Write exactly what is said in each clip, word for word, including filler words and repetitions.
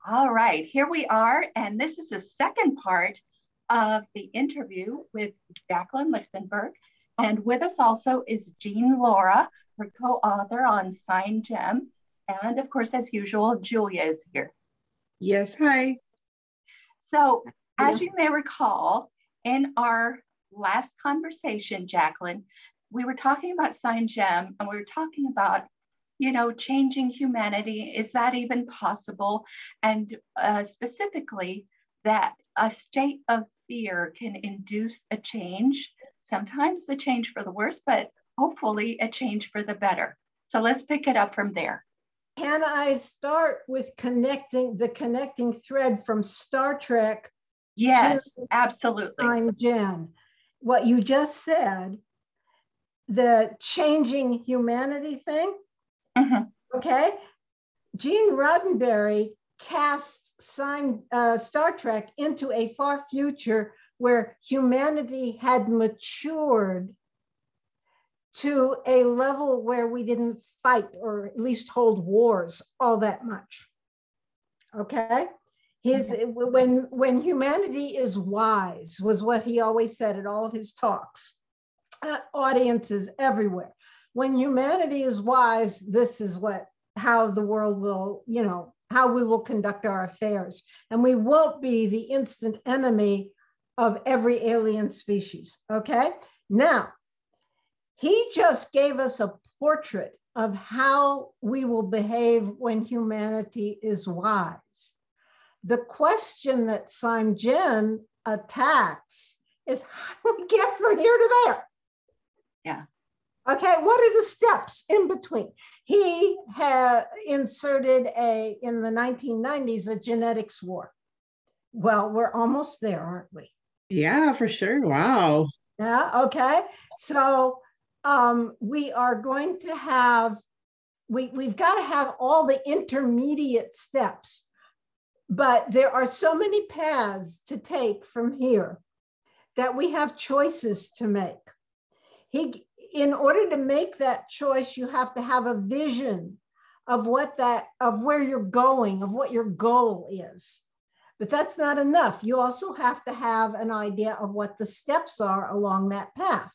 All right, here we are, and this is the second part of the interview with Jacqueline Lichtenberg. And with us also is Jean Lorrah, her co-author on Sime Gen. And of course, as usual, Julia is here. Yes, hi. So as you may recall, in our last conversation, Jacqueline, we were talking about Sime Gen, and we were talking about, you know, changing humanity. Is that even possible? And uh, specifically, that a state of fear can induce a change, sometimes a change for the worse, but hopefully a change for the better. So let's pick it up from there. Can I start with connecting the connecting thread from Star Trek? Yes, absolutely. Sime Gen. What you just said, the changing humanity thing. Mm-hmm. Okay. Gene Roddenberry cast Sime, uh, Star Trek into a far future where humanity had matured to a level where we didn't fight or at least hold wars all that much. Okay. His, when, when humanity is wise was what he always said at all of his talks, at audiences everywhere. When humanity is wise, this is what, how the world will, you know, how we will conduct our affairs. And we won't be the instant enemy of every alien species, okay? Now, he just gave us a portrait of how we will behave when humanity is wise. The question that Sime Gen attacks is, how do we get from here to there? Yeah. Okay, what are the steps in between? He had inserted a, in the nineteen nineties, a genetics war. Well, we're almost there, aren't we? Yeah, for sure. Wow. Yeah, okay. So um, we are going to have, we, we've got to have all the intermediate steps, but there are so many paths to take from here that we have choices to make. He, in order to make that choice, you have to have a vision of what that, of where you're going, of what your goal is. But that's not enough. You also have to have an idea of what the steps are along that path.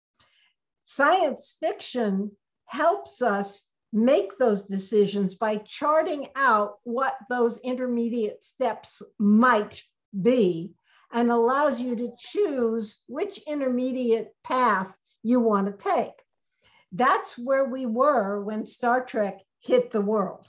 Science fiction helps us make those decisions by charting out what those intermediate steps might be and allows you to choose which intermediate path you want to take. That's where we were when Star Trek hit the world.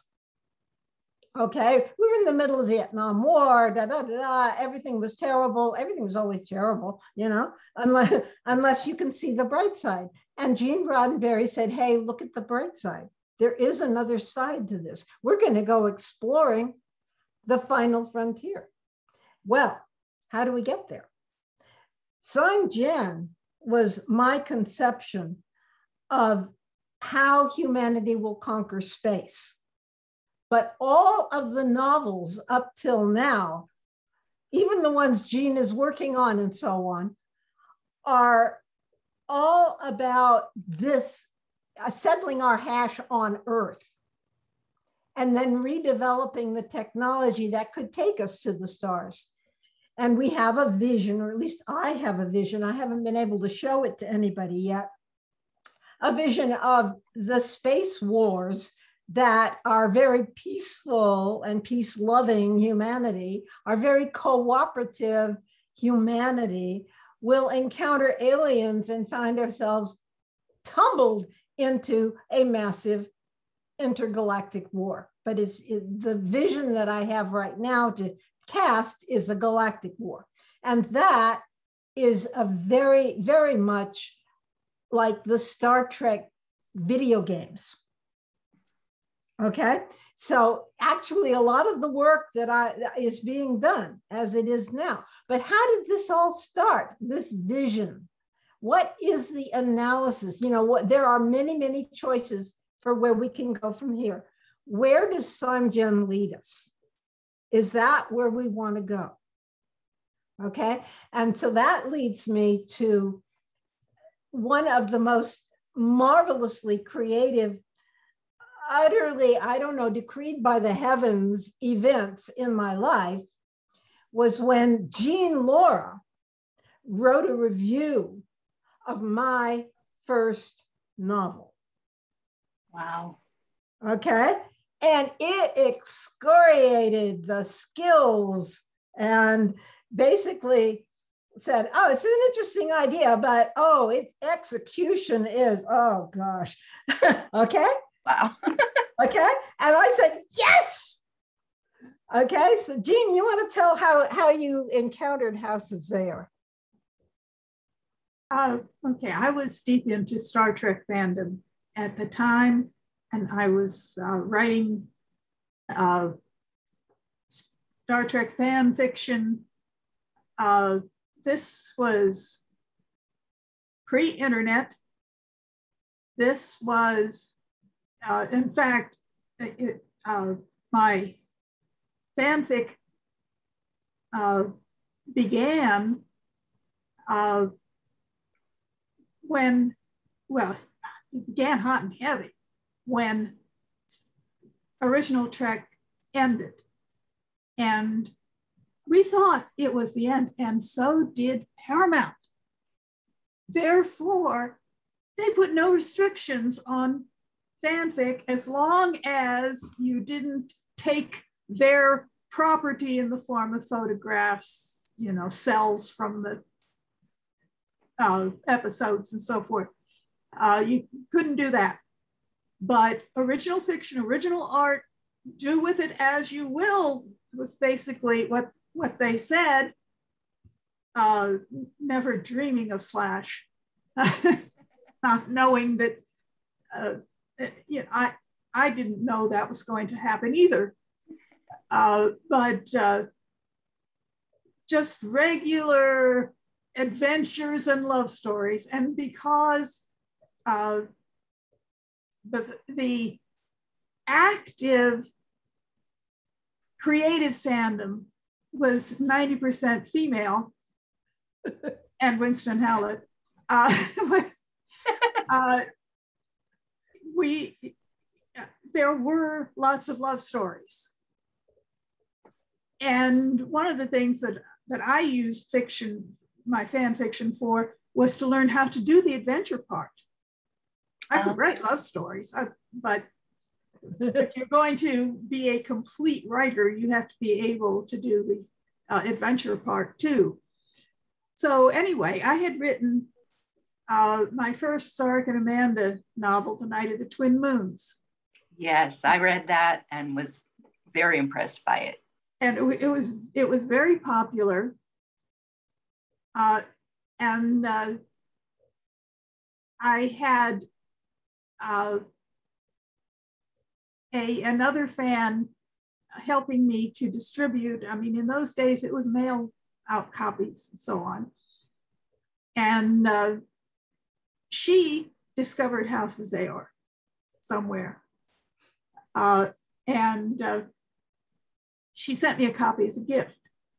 Okay, we were in the middle of the Vietnam War, da, da, da, da. Everything was terrible. Everything was always terrible, you know, unless, unless you can see the bright side. And Gene Roddenberry said, hey, look at the bright side. There is another side to this. We're going to go exploring the final frontier. Well, how do we get there? Sime Gen was my conception of how humanity will conquer space. But all of the novels up till now, even the ones Gene is working on and so on, are all about this, uh, settling our hash on Earth and then redeveloping the technology that could take us to the stars. And we have a vision, or at least I have a vision. I haven't been able to show it to anybody yet. A vision of the space wars that are very peaceful and peace-loving humanity, our very cooperative humanity, will encounter aliens and find ourselves tumbled into a massive intergalactic war. But it's it, the vision that I have right now to cast is a galactic war. And that is a very, very much like the Star Trek video games. Okay, so actually a lot of the work that I is being done as it is now. But how did this all start, this vision? What is the analysis? You know, what, there are many, many choices for where we can go from here. Where does Sime Gen lead us? Is that where we want to go? Okay, and so that leads me to one of the most marvelously creative utterly, I don't know, decreed by the heavens events in my life was when Jean Lorrah wrote a review of my first novel. Wow. Okay. And it excoriated the skills and basically said, oh, it's an interesting idea, but oh, its execution is, oh gosh. Okay. Wow. Okay. And I said, yes. Okay. So Jean, you want to tell how, how you encountered House of Zayar? Uh, okay, I was deep into Star Trek fandom at the time, and I was uh, writing uh, Star Trek fan fiction. Uh, this was pre-internet. This was, uh, in fact, it, uh, my fanfic uh, began uh, when, well, it began hot and heavy when original Trek ended. And we thought it was the end, and so did Paramount. Therefore, they put no restrictions on fanfic as long as you didn't take their property in the form of photographs, you know, cells from the uh, episodes and so forth. Uh, you couldn't do that. But original fiction, original art, do with it as you will, was basically what, what they said, uh, never dreaming of Slash, not knowing that, uh, you know, I, I didn't know that was going to happen either. Uh, but uh, just regular adventures and love stories. And because uh, the, the active creative fandom was ninety percent female, and Winston Howlett, uh, uh, we, there were lots of love stories. And one of the things that, that I used fiction, my fan fiction for, was to learn how to do the adventure part. I could write love stories, I, but if you're going to be a complete writer, you have to be able to do the uh, adventure part too. So anyway, I had written uh, my first Sarek and Amanda novel, The Night of the Twin Moons. Yes, I read that and was very impressed by it. And it, it was it was very popular. Uh, and uh, I had uh, a another fan helping me to distribute. I mean, in those days, it was mail out copies and so on. And uh, she discovered House of Zayar somewhere. Uh, and uh, she sent me a copy as a gift.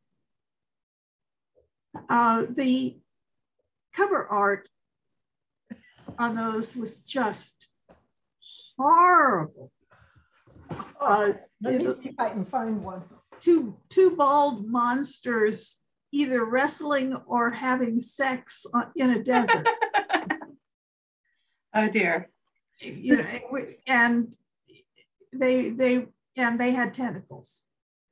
Uh, the cover art on those was just horrible. Uh, Let me see if I can find one. Two, two bald monsters either wrestling or having sex on, in a desert. Oh dear. You know, and they they and they had tentacles.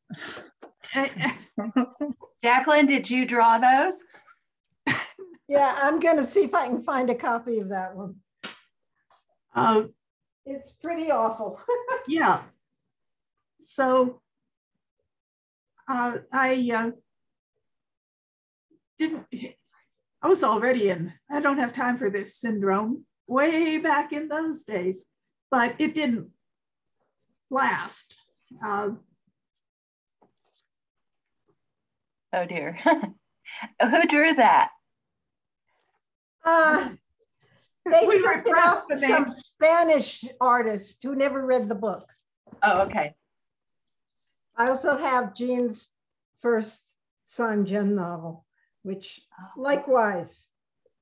Jacqueline, did you draw those? Yeah, I'm gonna see if I can find a copy of that one. Uh, it's pretty awful. Yeah. So uh, I uh, didn't, I was already in, I don't have time for this syndrome way back in those days, but it didn't last. Uh, oh dear. Who drew that? Uh, they we sent it off to some Spanish artist who never read the book. Oh, okay. I also have Jean's first Sime Gen novel, which likewise,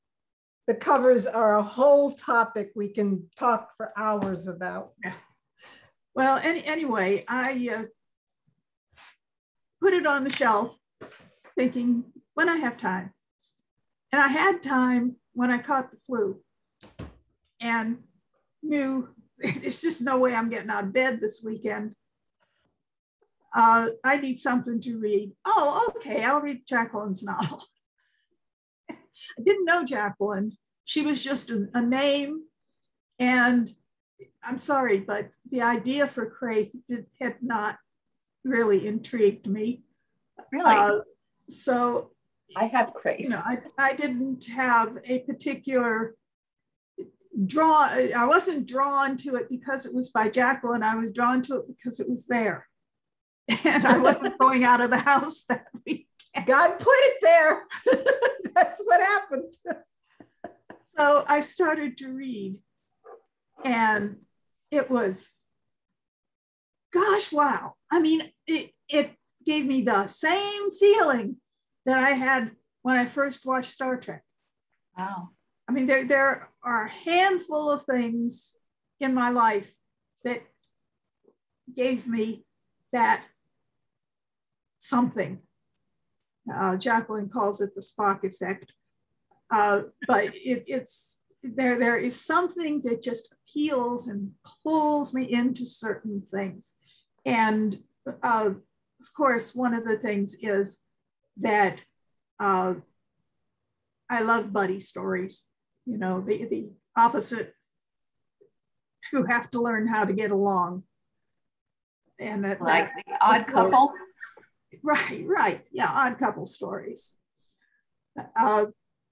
the covers are a whole topic we can talk for hours about. Yeah. Well, any, anyway, I uh, put it on the shelf thinking when I have time. And I had time when I caught the flu and knew there's just no way I'm getting out of bed this weekend. Uh, I need something to read. Oh, okay, I'll read Jacqueline's novel. I didn't know Jacqueline. She was just a, a name. And I'm sorry, but the idea for Craith did, had not really intrigued me. Really? Uh, so, I have Craith. you know, I, I didn't have a particular draw. I wasn't drawn to it because it was by Jacqueline. I was drawn to it because it was there. And I wasn't going out of the house that week. God put it there. That's what happened. So I started to read, and it was, gosh, wow. I mean, it, it gave me the same feeling that I had when I first watched Star Trek. Wow. I mean, there, there are a handful of things in my life that gave me that something. Uh, Jacqueline calls it the Spock effect. Uh, but it, it's there, there is something that just appeals and pulls me into certain things. And uh, of course, one of the things is that uh, I love buddy stories, you know, the, the opposite who have to learn how to get along. And that, Like that, the Odd Couple? Right, right. Yeah, odd couple stories. Uh,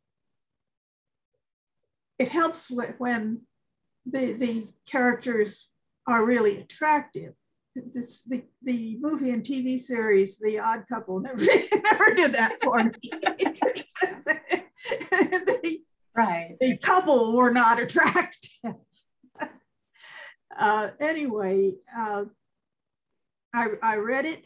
it helps when the, the characters are really attractive. This, the, the movie and T V series, The Odd Couple, never, never did that for me. the, right. The couple were not attractive. uh, anyway, uh, I, I read it.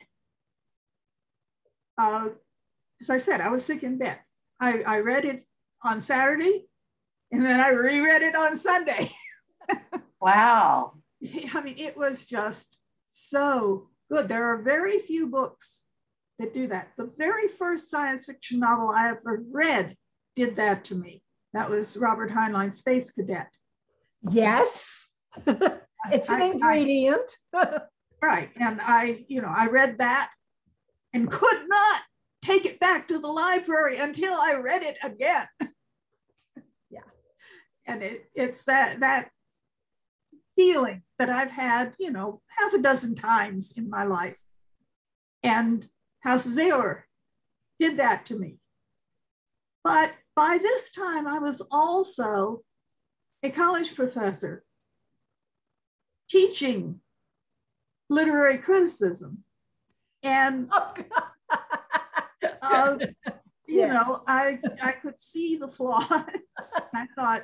Uh, as I said, I was sick in bed. I, I read it on Saturday, and then I reread it on Sunday. Wow. I mean, it was just so good. There are very few books that do that. The very first science fiction novel I ever read did that to me. That was Robert Heinlein's Space Cadet. Yes, it's an I, ingredient. I, right, and I, you know, I read that and could not take it back to the library until I read it again. Yeah. And it, it's that, that feeling that I've had, you know, half a dozen times in my life. And House of Zehor did that to me. But by this time, I was also a college professor teaching literary criticism. And, Oh, uh, you yeah. know, I, I could see the flaws. I thought,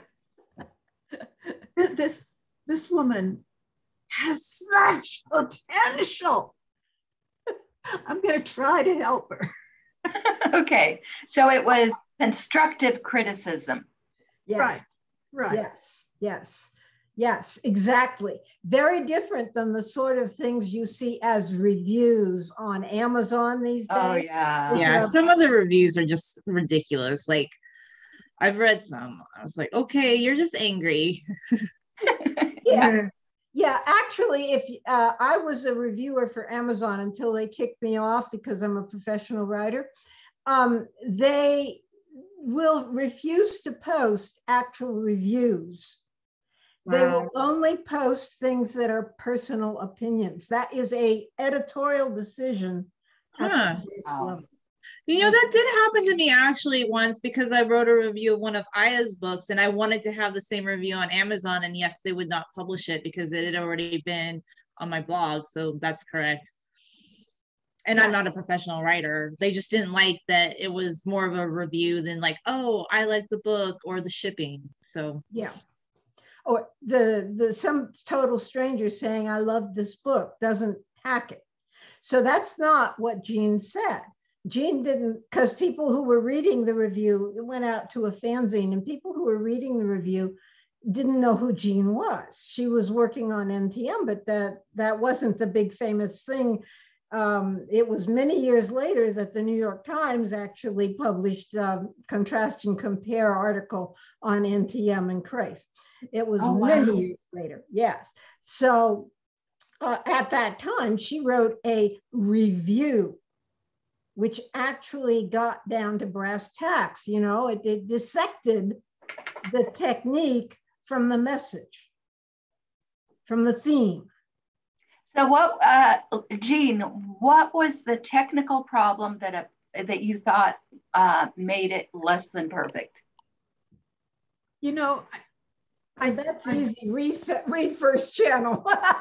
this, this woman has such potential. I'm going to try to help her. Okay, so it was constructive criticism. Yes. Right, right. Yes, yes, yes, exactly. Very different than the sort of things you see as reviews on Amazon these days. Oh, yeah. Yeah, some of the reviews are just ridiculous. Like, I've read some. I was like, okay, you're just angry. Yeah. Yeah, actually, if uh, I was a reviewer for Amazon until they kicked me off because I'm a professional writer, um, they will refuse to post actual reviews. Wow. They will only post things that are personal opinions. That is a editorial decision. Huh. Wow. You know, that did happen to me actually once because I wrote a review of one of Aya's books and I wanted to have the same review on Amazon, and yes, they would not publish it because it had already been on my blog. So that's correct. And yeah. I'm not a professional writer. They just didn't like that it was more of a review than like, oh, I like the book or the shipping. So yeah. Or the, the some total stranger saying, I love this book, doesn't hack it. So that's not what Jean said. Jean didn't, because people who were reading the review, it went out to a fanzine, and people who were reading the review didn't know who Jean was. She was working on N T M, but that, that wasn't the big famous thing. Um, it was many years later that the New York Times actually published a contrast and compare article on N T M and Crace. It was Oh, many wow. years later, yes. So uh, at that time, she wrote a review, which actually got down to brass tacks. You know, it, it dissected the technique from the message, from the theme. So what, uh, Jean, what was the technical problem that, uh, that you thought uh, made it less than perfect? You know, I, I, that's I, easy, read, read First Channel.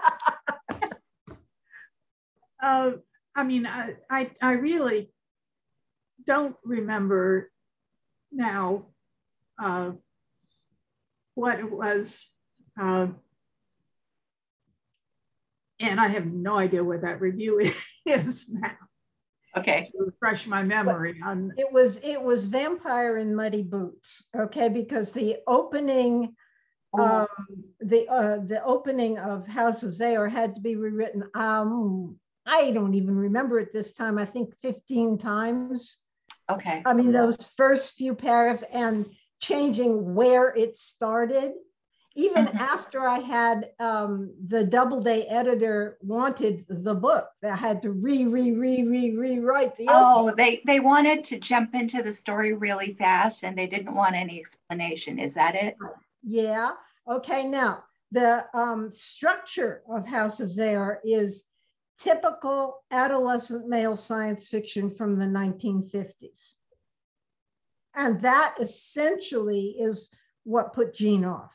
uh, I mean, I, I, I really don't remember now uh, what it was. Uh, and I have no idea what that review is now. Okay. To refresh my memory on it was it was Vampire in Muddy Boots, okay, because the opening um the uh the opening of House of Zaire had to be rewritten. um I don't even remember it this time. I think fifteen times. Okay. I mean, those first few paragraphs, and changing where it started. Even mm-hmm. after I had um, the Doubleday editor wanted the book, I had to re, re, re, re, rewrite the Oh, opening. they, they wanted to jump into the story really fast and they didn't want any explanation. Is that it? Yeah. Okay. Now, the um, structure of House of Zaire is typical adolescent male science fiction from the nineteen fifties. And that essentially is what put Jean off.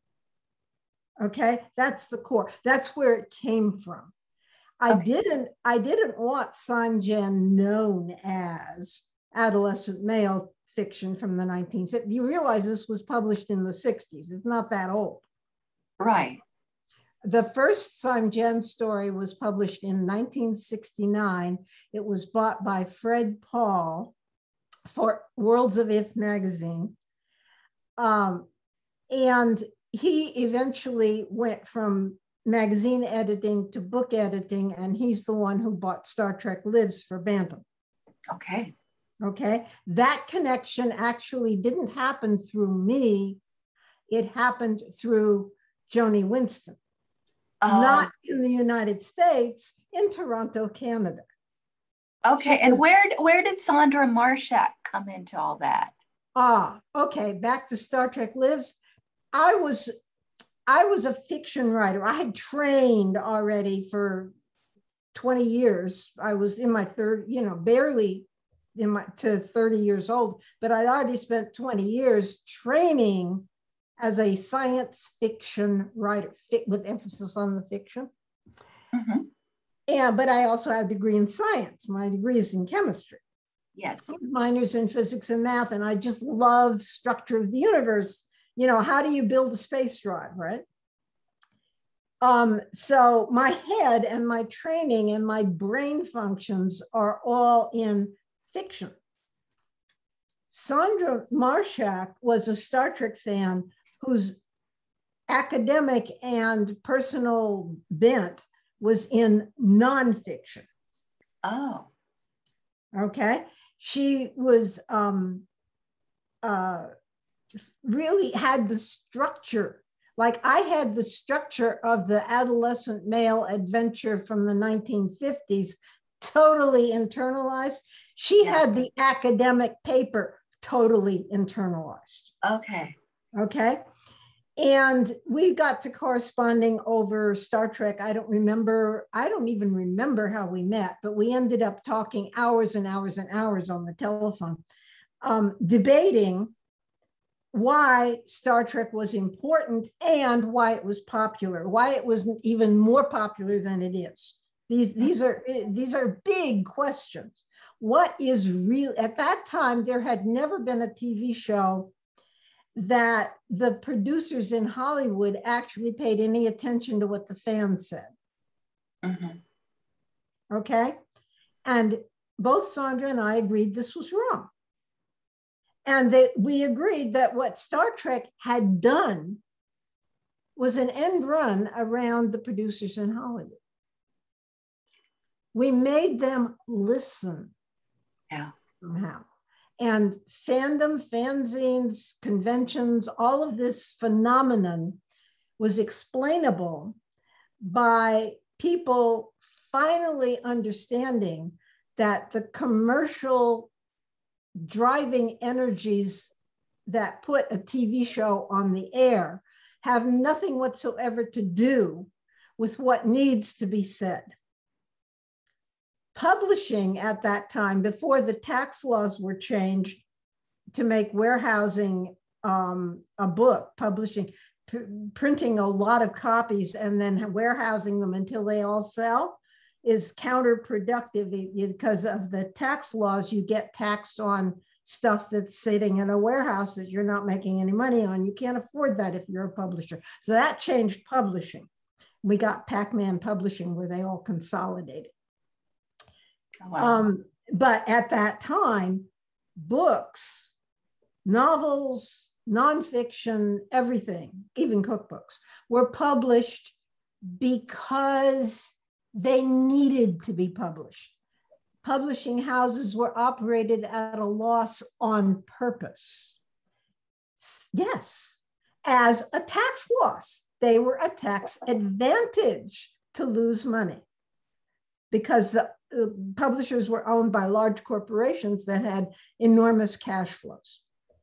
Okay, that's the core. That's where it came from. I okay. didn't, I didn't want Sime Gen known as adolescent male fiction from the nineteen fifties. You realize this was published in the sixties. It's not that old. Right. The first Sime Gen story was published in nineteen sixty-nine. It was bought by Fred Paul for Worlds of If magazine. Um, and he eventually went from magazine editing to book editing, and he's the one who bought Star Trek Lives for Bantam. Okay. Okay. That connection actually didn't happen through me. It happened through Joni Winston, uh, not in the United States, in Toronto, Canada. Okay. She and was, where, where did Sandra Marshak come into all that? Ah, okay. Back to Star Trek Lives. I was, I was a fiction writer. I had trained already for twenty years. I was in my third, you know, barely in my to thirty years old, but I'd already spent twenty years training as a science fiction writer, with emphasis on the fiction. Mm-hmm. And, but I also have a degree in science. My degree is in chemistry. Yes. Minors in physics and math. And I just love structure of the universe. You know, how do you build a space drive, right? Um, so my head and my training and my brain functions are all in fiction. Sandra Marshak was a Star Trek fan whose academic and personal bent was in nonfiction. Oh. Okay. She was um, uh, really had the structure, like I had the structure of the adolescent male adventure from the nineteen fifties totally internalized. She yeah. had the academic paper totally internalized. Okay. Okay. And we got to corresponding over Star Trek. I don't remember, I don't even remember how we met, but we ended up talking hours and hours and hours on the telephone, um, debating why Star Trek was important and why it was popular, why it was even more popular than it is. These, these are, these are big questions. What is real? At that time, there had never been a T V show that the producers in Hollywood actually paid any attention to what the fans said. Mm-hmm. Okay. And both Sandra and I agreed this was wrong. And that we agreed that what Star Trek had done was an end run around the producers in Hollywood. We made them listen. Yeah. Somehow. And fandom, fanzines, conventions, all of this phenomenon was explainable by people finally understanding that the commercial driving energies that put a T V show on the air have nothing whatsoever to do with what needs to be said. Publishing at that time, before the tax laws were changed to make warehousing um, a book, publishing, printing a lot of copies and then warehousing them until they all sell, is counterproductive because of the tax laws. You get taxed on stuff that's sitting in a warehouse that you're not making any money on. You can't afford that if you're a publisher. So that changed publishing. We got Pac-Man Publishing where they all consolidated. Wow. Um, but at that time, books, novels, nonfiction, everything, even cookbooks, were published because they needed to be published. Publishing houses were operated at a loss on purpose. Yes, as a tax loss. They were a tax advantage to lose money because the uh, publishers were owned by large corporations that had enormous cash flows.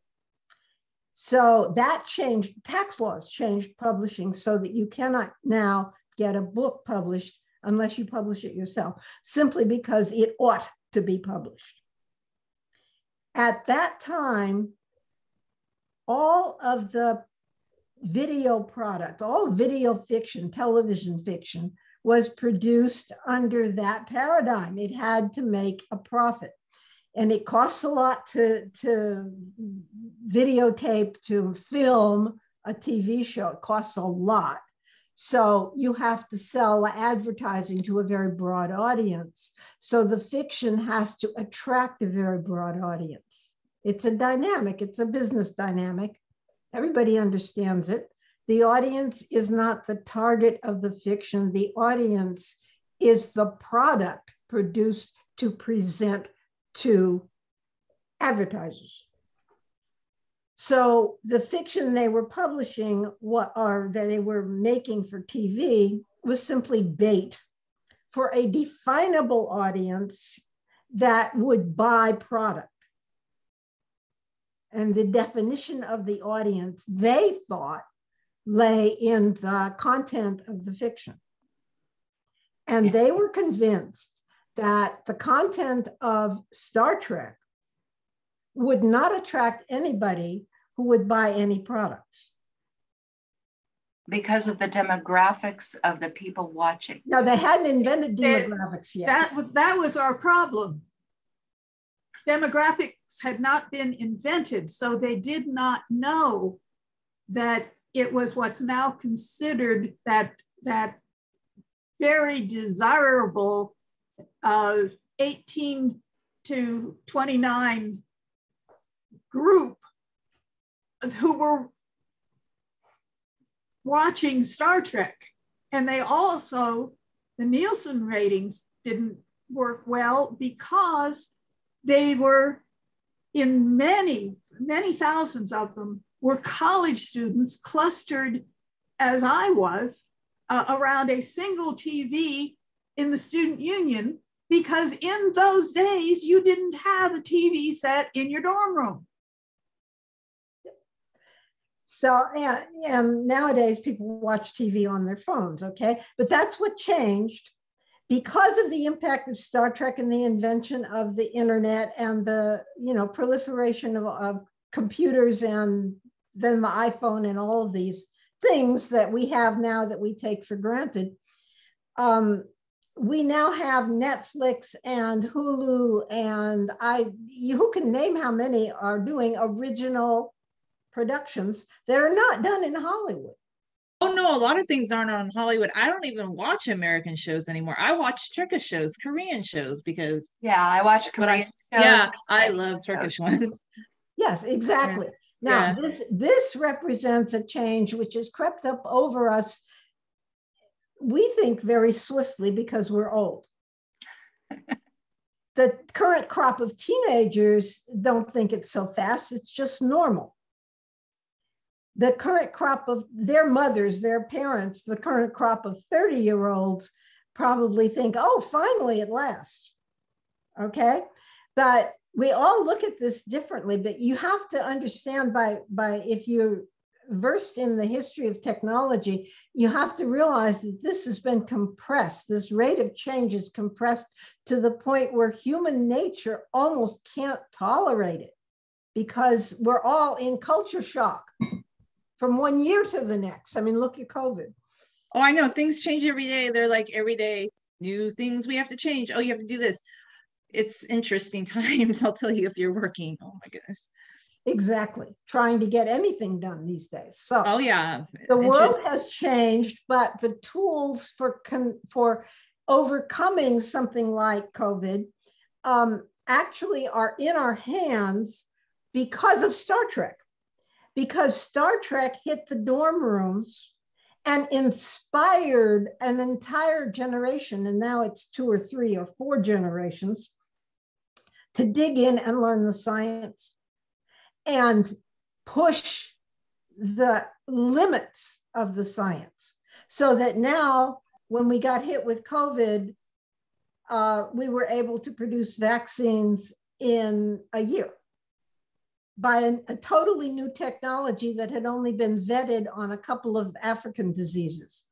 So that changed, tax laws changed publishing so that you cannot now get a book published unless you publish it yourself, simply because it ought to be published. At that time, all of the video product, all video fiction, television fiction, was produced under that paradigm. It had to make a profit. And it costs a lot to, to videotape, to film a T V show. It costs a lot. So you have to sell advertising to a very broad audience. So the fiction has to attract a very broad audience. It's a dynamic, it's a business dynamic. Everybody understands it. The audience is not the target of the fiction. The audience is the product produced to present to advertisers. So the fiction they were publishing, what are that they were making for T V, was simply bait for a definable audience that would buy product. And the definition of the audience, they thought, lay in the content of the fiction. And they were convinced that the content of Star Trek would not attract anybody who would buy any products. Because of the demographics of the people watching. No, they hadn't invented demographics yet. That was, that was our problem. Demographics had not been invented, so they did not know that it was what's now considered that, that very desirable uh, eighteen to twenty-nine group who were watching Star Trek. And they also, the Nielsen ratings didn't work well because they were, in many, many thousands of them, were college students clustered, as I was, uh, around a single T V in the student union, because in those days, you didn't have a T V set in your dorm room. So, and, and nowadays people watch T V on their phones, okay? But that's what changed because of the impact of Star Trek and the invention of the internet and the, you know, proliferation of, of computers and then the iPhone and all of these things that we have now that we take for granted. Um, we now have Netflix and Hulu and I, you, who can name how many are doing original productions that are not done in Hollywood. Oh no, a lot of things aren't on Hollywood. I don't even watch American shows anymore. I watch Turkish shows, Korean shows, because yeah, I watch Korean I, shows. Yeah, I love Turkish ones. Yes, exactly. Now, Yeah. this, this represents a change which has crept up over us, we think, very swiftly because we're old. The current crop of teenagers don't think it's so fast. It's just normal. The current crop of their mothers, their parents, the current crop of thirty-year-olds probably think, oh, finally, at last. Okay? But we all look at this differently, but you have to understand by, by if you're versed in the history of technology, you have to realize that this has been compressed. This rate of change is compressed to the point where human nature almost can't tolerate it because we're all in culture shock from one year to the next. I mean, look at COVID. Oh, I know. Things change every day. They're like every day, new things we have to change. Oh, you have to do this. It's interesting times. I'll tell you if you're working. Oh my goodness. Exactly. Trying to get anything done these days. So oh yeah, the world has changed, but the tools for con for overcoming something like COVID um, actually are in our hands because of Star Trek. Because Star Trek hit the dorm rooms and inspired an entire generation, and now it's two or three or four generations, to dig in and learn the science and push the limits of the science. So that now, when we got hit with COVID, uh, we were able to produce vaccines in a year by an, a totally new technology that had only been vetted on a couple of African diseases.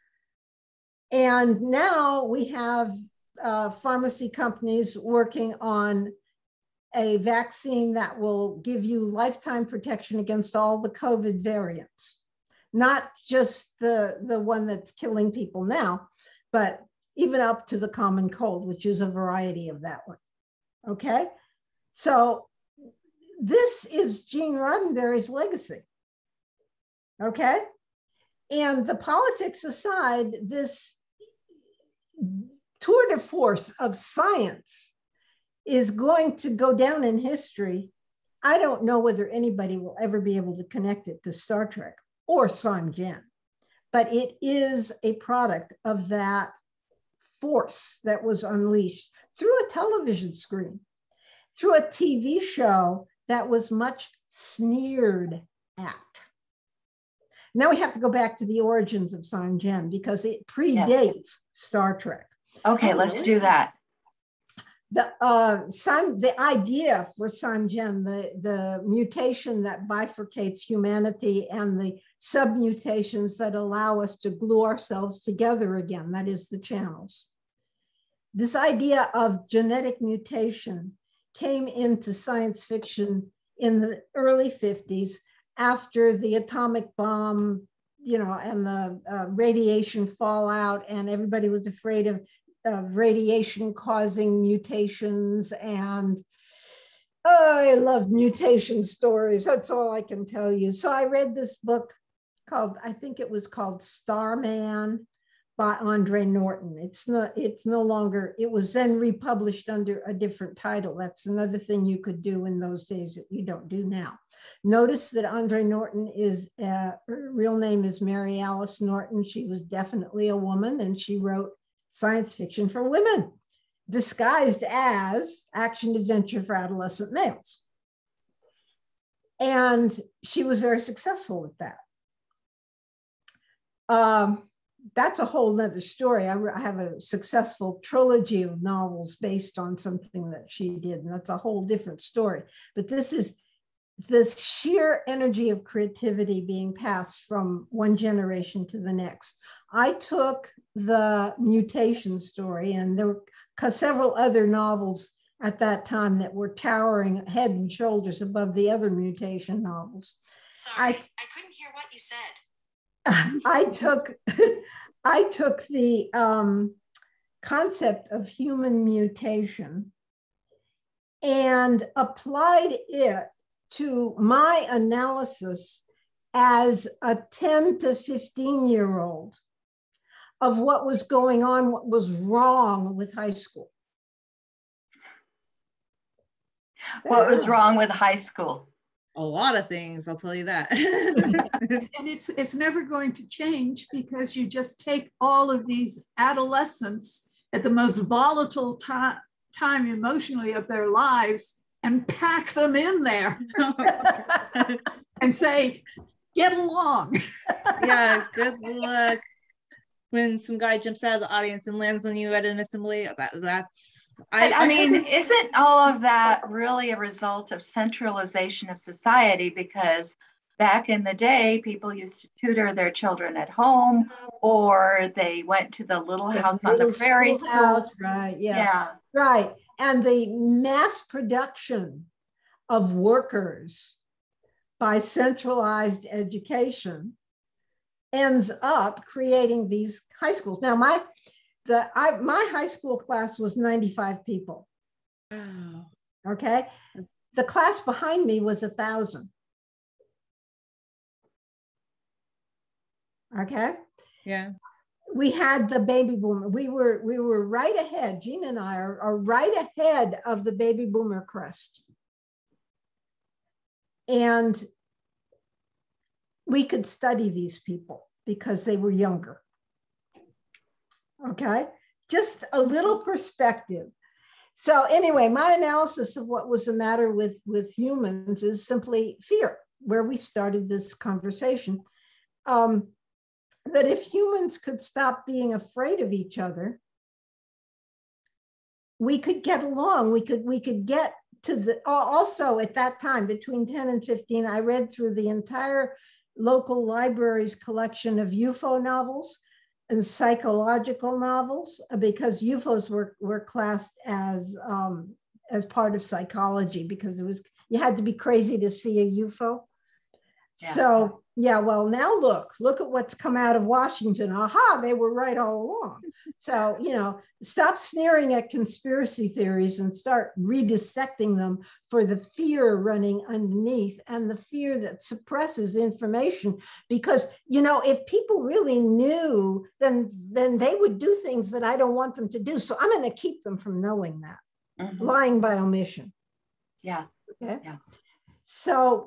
And now we have uh, pharmacy companies working on a vaccine that will give you lifetime protection against all the COVID variants, not just the, the one that's killing people now, but even up to the common cold, which is a variety of that one, okay? So this is Gene Roddenberry's legacy, okay? And the politics aside, this tour de force of science is going to go down in history. I don't know whether anybody will ever be able to connect it to Star Trek or Sime Gen, but it is a product of that force that was unleashed through a television screen, through a T V show that was much sneered at. Now we have to go back to the origins of Sime Gen because it predates yes. Star Trek. Okay, oh, let's really? do that. The, uh, Sime, the idea for Sime Gen, the, the mutation that bifurcates humanity and the submutations that allow us to glue ourselves together again, that is the channels. This idea of genetic mutation came into science fiction in the early fifties after the atomic bomb, you know, and the uh, radiation fallout, and everybody was afraid of Uh, radiation causing mutations, and oh, I love mutation stories. That's all I can tell you. So I read this book called, I think it was called Starman by Andre Norton. It's not, it's no longer, it was then republished under a different title. That's another thing you could do in those days that you don't do now. Notice that Andre Norton is, uh, her real name is Mary Alice Norton. She was definitely a woman, and she wrote science fiction for women, disguised as action adventure for adolescent males. And she was very successful with that. Um, that's a whole nother story. I, I have a successful trilogy of novels based on something that she did, and that's a whole different story. But this is the sheer energy of creativity being passed from one generation to the next. I took the mutation story, and there were several other novels at that time that were towering head and shoulders above the other mutation novels. Sorry, I, I couldn't hear what you said. I took, I took the um, concept of human mutation and applied it to my analysis as a ten to fifteen year old of what was going on, what was wrong with high school. What was wrong with high school? a lot of things, I'll tell you that. And it's it's never going to change, because you just take all of these adolescents at the most volatile time, time emotionally of their lives and pack them in there and say, get along. Yeah, good luck. When some guy jumps out of the audience and lands on you at an assembly, that that's I, I, I mean, isn't all of that really a result of centralization of society? Because back in the day, people used to tutor their children at home, or they went to the little The house little on the prairie school. House, right? Yeah. yeah, right. And the mass production of workers by centralized education ends up creating these high schools. Now, my the I my high school class was ninety-five people. Wow. Okay, the class behind me was a thousand. Okay. Yeah. We had the baby boomer. We were we were right ahead. Gina and I are, are right ahead of the baby boomer crest. And we could study these people because they were younger. Okay, just a little perspective. So anyway, my analysis of what was the matter with, with humans is simply fear, where we started this conversation. Um, that if humans could stop being afraid of each other, we could get along. We could, we could get to the, also at that time, between ten and fifteen, I read through the entire local library's collection of U F O novels and psychological novels, because U F Os were, were classed as, um, as part of psychology, because it was, you had to be crazy to see a U F O. Yeah. So, yeah, well, now look, look at what's come out of Washington. Aha, they were right all along. So, you know, stop sneering at conspiracy theories and start redissecting them for the fear running underneath and the fear that suppresses information. Because, you know, if people really knew, then, then they would do things that I don't want them to do. So I'm going to keep them from knowing that. Mm-hmm. Lying by omission. Yeah. Okay. Yeah. So,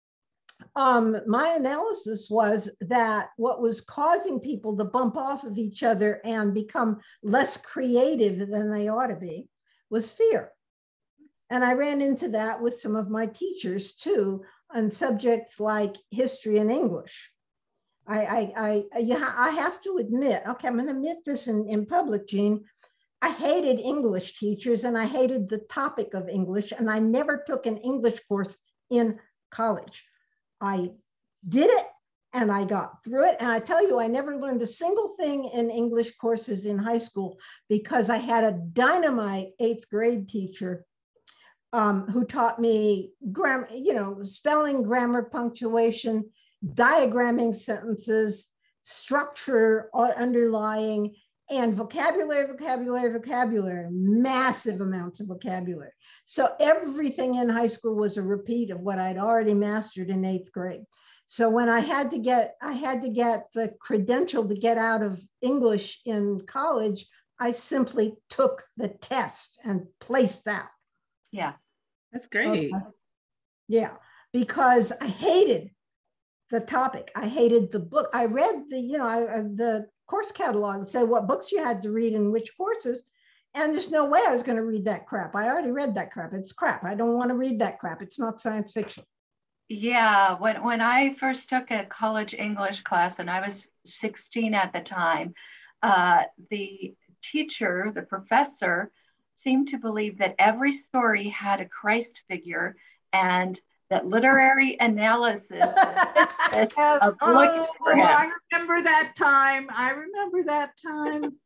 Um, my analysis was that what was causing people to bump off of each other and become less creative than they ought to be was fear. And I ran into that with some of my teachers too, on subjects like history and English. I, I, I, yeah, I have to admit, okay, I'm going to admit this in, in public, Jean. I hated English teachers and I hated the topic of English, and I never took an English course in college. I did it and I got through it. And I tell you, I never learned a single thing in English courses in high school because I had a dynamite eighth grade teacher um, who taught me grammar, you know, spelling, grammar, punctuation, diagramming sentences, structure underlying, and vocabulary, vocabulary, vocabulary, massive amounts of vocabulary. So everything in high school was a repeat of what I'd already mastered in eighth grade. So when I had to get, I had to get the credential to get out of English in college, I simply took the test and placed that. Yeah, that's great. Okay. Yeah, because I hated the topic. I hated the book. I read the, you know, I, the course catalog said what books you had to read in which courses. And there's no way I was going to read that crap. I already read that crap. It's crap. I don't want to read that crap. It's not science fiction. Yeah, when, when I first took a college English class, and I was sixteen at the time, uh, the teacher, the professor, seemed to believe that every story had a Christ figure, and that literary analysis yes. of oh, oh I remember that time. I remember that time.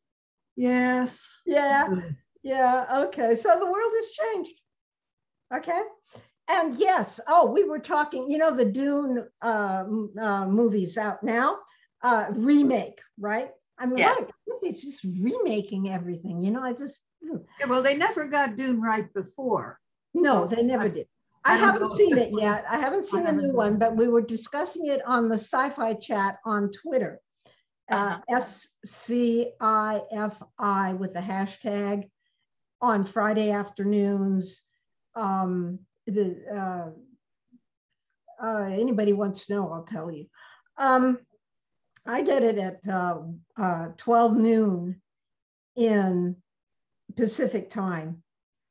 Yes. Yeah. Yeah. Okay. So the world has changed. Okay. And yes. Oh, we were talking, you know, the Dune uh, uh, movies out now, uh, remake, right? I mean, yes. right, it's just remaking everything, you know, I just. Yeah, well, they never got Dune right before. No, so they never I, did. I, I haven't seen it yet. I haven't seen the new one, but we were discussing it on the sci-fi chat on Twitter. Uh, S C I F I with the hashtag on Friday afternoons. Um, the uh, uh, anybody wants to know, I'll tell you. Um, I did it at uh, uh, twelve noon in Pacific time.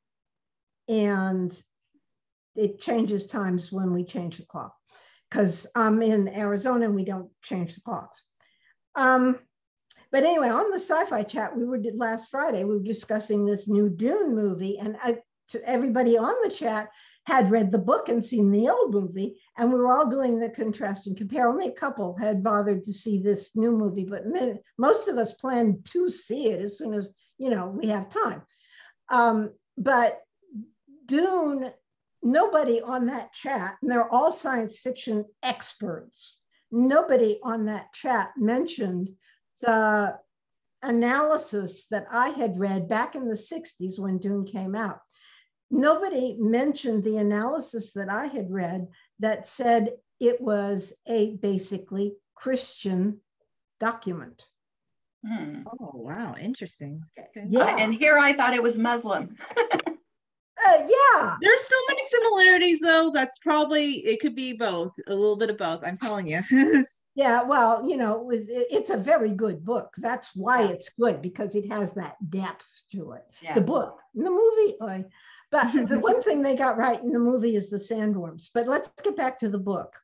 And it changes times when we change the clock, because I'm in Arizona and we don't change the clocks. Um, but anyway, on the sci-fi chat, we were last Friday, we were discussing this new Dune movie, and I, to everybody on the chat had read the book and seen the old movie, and we were all doing the contrast and compare. Only a couple had bothered to see this new movie, but most of us planned to see it as soon as, you know, we have time. Um, but Dune, nobody on that chat, and they're all science fiction experts, nobody on that chat mentioned the analysis that I had read back in the sixties when Dune came out. Nobody mentioned the analysis that I had read that said it was a basically Christian document. Hmm. Oh, wow. Interesting. Okay. Yeah. Uh, and here I thought it was Muslim. Uh, yeah. There's so many similarities, though. That's probably, it could be both, a little bit of both. I'm telling you. Yeah, well, you know, it's a very good book. That's why Yeah. it's good, because it has that depth to it. Yeah. The book, and the movie, uh, but the one thing they got right in the movie is the sandworms. But let's get back to the book.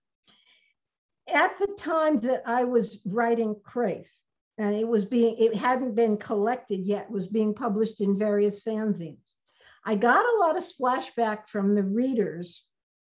At the time that I was writing Craif, and it was being, it hadn't been collected yet, was being published in various fanzines. I got a lot of splashback from the readers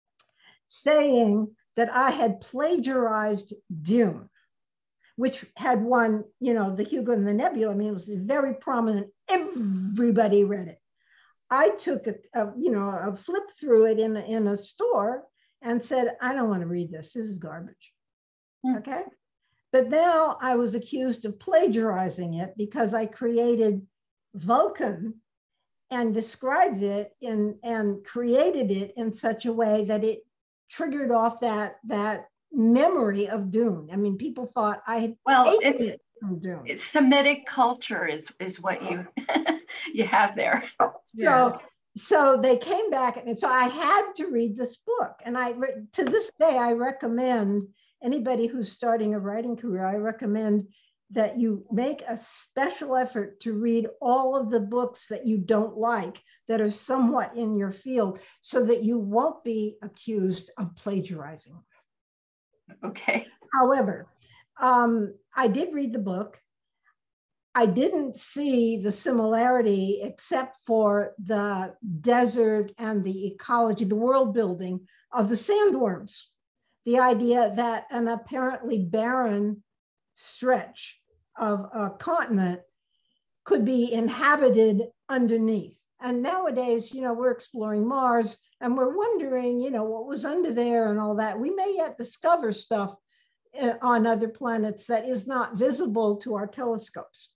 saying that I had plagiarized Dune, which had won, you know, the Hugo and the Nebula. I mean, it was very prominent. Everybody read it. I took a, a you know, a flip through it in, in a store and said, I don't want to read this. This is garbage. Hmm. Okay. But now I was accused of plagiarizing it because I created Vulcan and described it in, and created it in such a way that it triggered off that, that memory of Dune. I mean, people thought I had well, taken it's, it from Dune. It's Semitic culture is, is what you, you have there. So, so they came back, and so I had to read this book. And I, to this day, I recommend anybody who's starting a writing career, I recommend that you make a special effort to read all of the books that you don't like that are somewhat in your field, so that you won't be accused of plagiarizing. Okay. However, um, I did read the book. I didn't see the similarity except for the desert and the ecology, the world building of the sandworms. The idea that an apparently barren stretch of a continent could be inhabited underneath. And nowadays, you know, we're exploring Mars and we're wondering, you know, what was under there and all that. We may yet discover stuff on other planets that is not visible to our telescopes.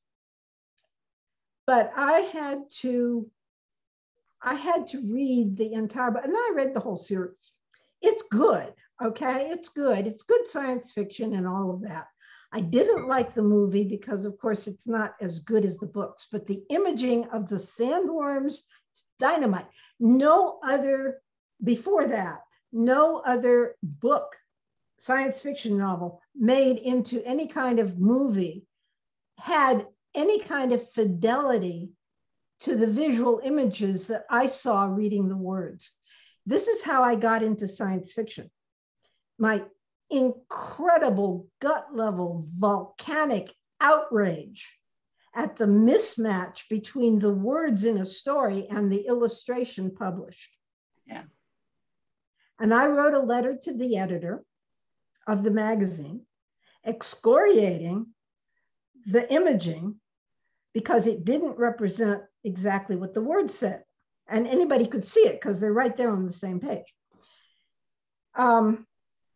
But I had to, I had to read the entire book, and then I read the whole series. It's good, okay? It's good. It's good science fiction and all of that. I didn't like the movie because, of course, it's not as good as the books, but the imaging of the sandworms, it's dynamite. No other, before that, no other book, science fiction novel made into any kind of movie had any kind of fidelity to the visual images that I saw reading the words. This is how I got into science fiction. My incredible gut level volcanic outrage at the mismatch between the words in a story and the illustration published. Yeah. And I wrote a letter to the editor of the magazine excoriating the imaging because it didn't represent exactly what the word said. And anybody could see it because they're right there on the same page. Um,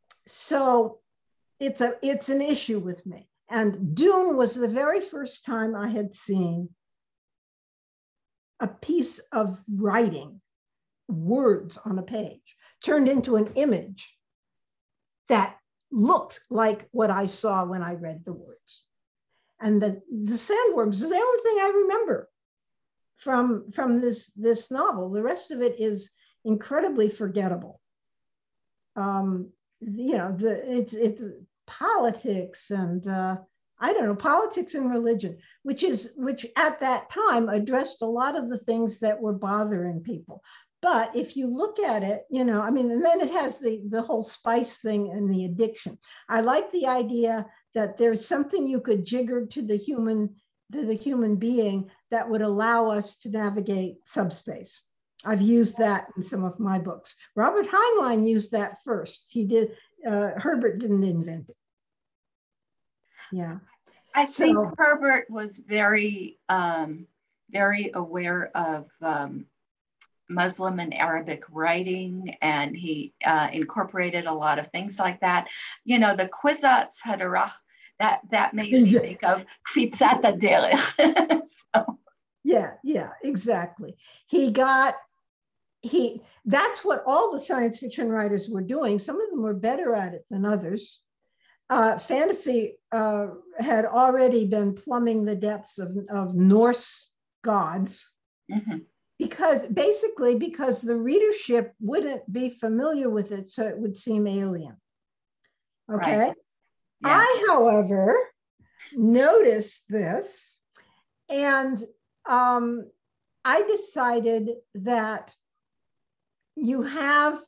so it's, a, it's an issue with me. And Dune was the very first time I had seen a piece of writing, words on a page, turned into an image that looked like what I saw when I read the words. And the, the sandworms is the only thing I remember from, from this, this novel. The rest of it is incredibly forgettable. Um, you know, the it's it's politics and uh, I don't know, politics and religion, which is which at that time addressed a lot of the things that were bothering people. But if you look at it, you know, I mean, and then it has the the whole spice thing and the addiction. I like the idea that there's something you could jigger to the human to the human being that would allow us to navigate subspace. I've used that in some of my books. Robert Heinlein used that first. He did, uh, Herbert didn't invent it. Yeah. I So, think Herbert was very, um, very aware of um, Muslim and Arabic writing, and he uh, incorporated a lot of things like that. You know, the Kwisatz Haderach, that, that made me think of Kvisat Derech. So. Yeah, yeah, exactly. He got, he, that's what all the science fiction writers were doing. Some of them were better at it than others. Uh, fantasy uh, had already been plumbing the depths of, of Norse gods. Mm-hmm. Because basically, because the readership wouldn't be familiar with it, so it would seem alien. Okay. Right. Yeah. I, however, noticed this, and um, I decided that you have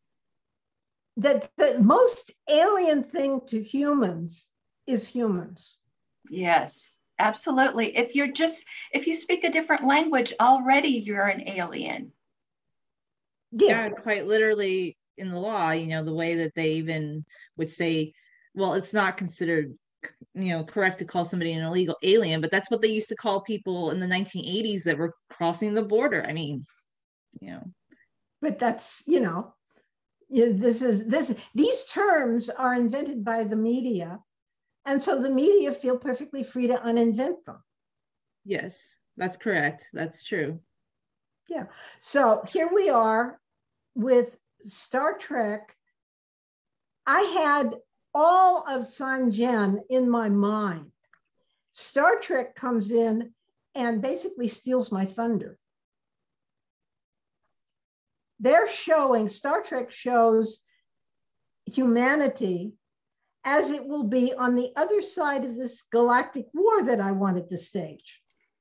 that the most alien thing to humans is humans. Yes. Absolutely. If you're just, if you speak a different language, already you're an alien. Yeah, yeah, quite literally in the law, you know, the way that they even would say, well, it's not considered, you know, correct to call somebody an illegal alien, but that's what they used to call people in the nineteen eighties that were crossing the border. I mean, you know. But that's, you know, this is, this, these terms are invented by the media. And so the media feel perfectly free to uninvent them. Yes, that's correct. That's true. Yeah. So here we are with Star Trek. I had all of Sime Gen in my mind. Star Trek comes in and basically steals my thunder. They're showing, Star Trek shows humanity as it will be on the other side of this galactic war that I wanted to stage,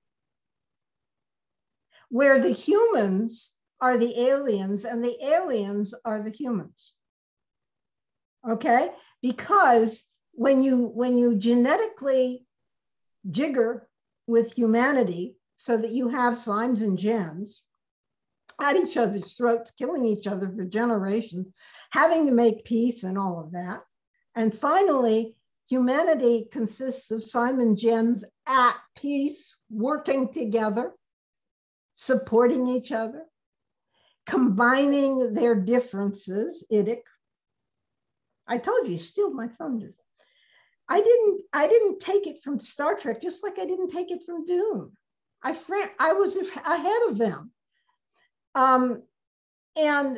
where the humans are the aliens and the aliens are the humans. Okay? Because when you, when you genetically jigger with humanity so that you have Simes and Gens at each other's throats, killing each other for generations, having to make peace and all of that. And finally, humanity consists of Sime and Gens at peace, working together, supporting each other, combining their differences, idic. I told you, steal my thunder. I didn't, I didn't take it from Star Trek, just like I didn't take it from Dune. I, I was ahead of them. Um, and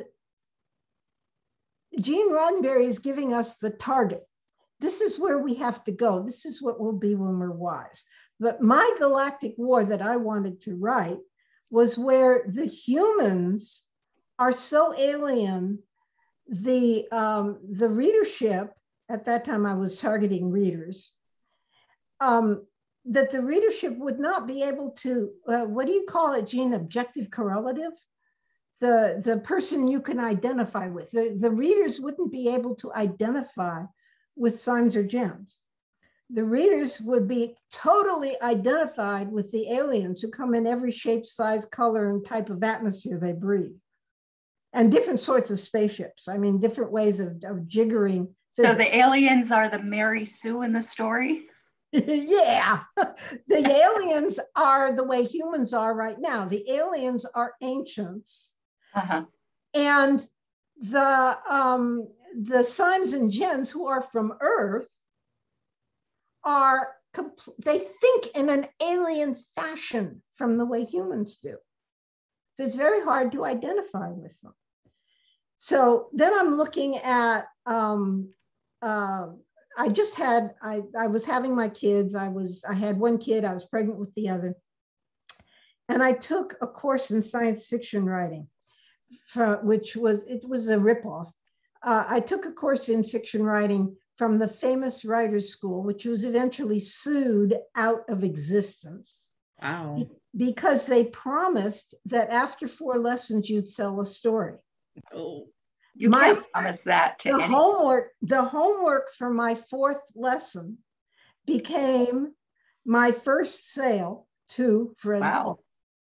Gene Roddenberry is giving us the target. This is where we have to go. This is what we'll be when we're wise. But my galactic war that I wanted to write was where the humans are so alien, the, um, the readership, at that time I was targeting readers, um, that the readership would not be able to, uh, what do you call it, Gene, objective correlative? The, the person you can identify with. The, the readers wouldn't be able to identify with Simes or Gens. The readers would be totally identified with the aliens who come in every shape, size, color, and type of atmosphere they breathe. And different sorts of spaceships. I mean, different ways of, of jiggering. So the aliens are the Mary Sue in the story? Yeah, the aliens are the way humans are right now. The aliens are ancients. Uh-huh. And the, um, the Simes and Gens who are from Earth are, they think in an alien fashion from the way humans do. So it's very hard to identify with them. So then I'm looking at, um, uh, I just had, I, I was having my kids. I was, I had one kid, I was pregnant with the other. And I took a course in science fiction writing, for, which was, it was a ripoff. uh, I took a course in fiction writing from the famous writers' school, which was eventually sued out of existence. Wow. Because they promised that after four lessons, you'd sell a story. Oh, you my, can't promise that to the anyone. homework, the homework for my fourth lesson became my first sale to Fred. Wow.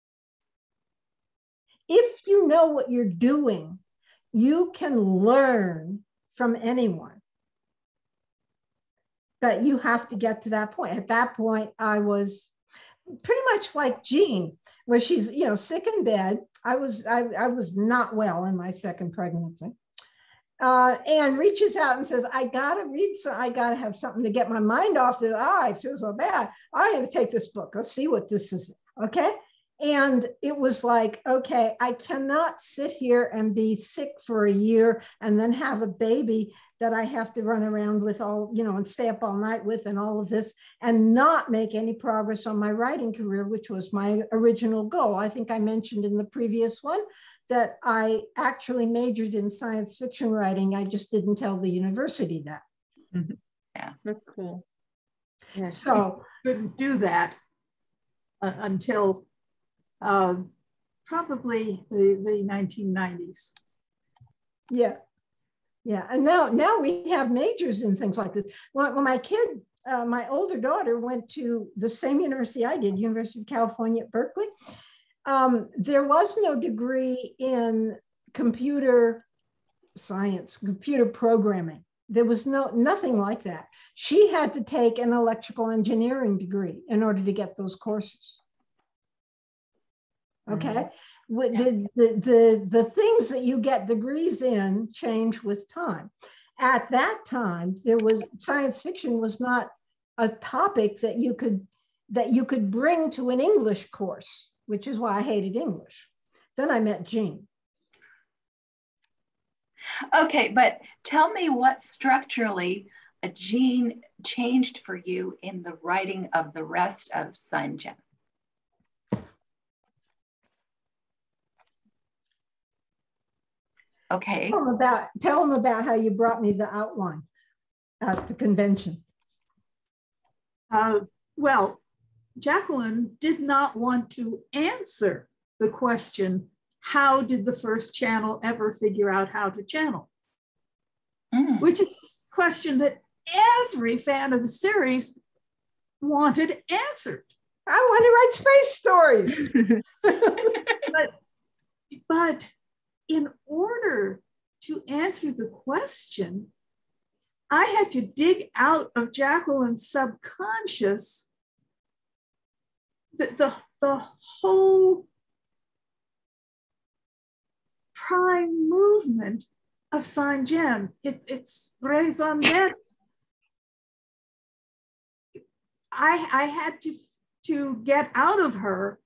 If you know what you're doing, you can learn from anyone. But you have to get to that point. At that point, I was pretty much like Jean, where she's, you know, sick in bed. I was, I, I was not well in my second pregnancy. Uh, and reaches out and says, I gotta read, so I gotta have something to get my mind off this. Ah, I feel so bad. I have to take this book. Let's see what this is. Okay. And it was like, okay, I cannot sit here and be sick for a year and then have a baby that I have to run around with all, you know, and stay up all night with and all of this and not make any progress on my writing career, which was my original goal. I think I mentioned in the previous one that I actually majored in science fiction writing. I just didn't tell the university that. Mm-hmm. Yeah, that's cool. Yeah, so you couldn't do that uh, until uh, probably the, the nineteen nineties. Yeah. Yeah, and now now we have majors in things like this. When, when my kid, uh, my older daughter went to the same university I did, University of California at Berkeley, um, there was no degree in computer science, computer programming. There was no nothing like that. She had to take an electrical engineering degree in order to get those courses. Okay. Mm-hmm. The, the, the, the things that you get degrees in change with time. At that time, there was science fiction was not a topic that you could that you could bring to an English course, which is why I hated English. Then I met Jean. Okay, but tell me what structurally a Jean changed for you in the writing of the rest of Sime Gen. Okay. Tell them about, tell them about how you brought me the outline at the convention. Uh, well, Jacqueline did not want to answer the question, how did the first channel ever figure out how to channel? Mm. Which is a question that every fan of the series wanted answered. I want to write space stories. but, but in order to answer the question, I had to dig out of Jacqueline's subconscious the, the, the whole prime movement of Sime Gen. It, it's raison d'etre. I, I had to, to get out of her.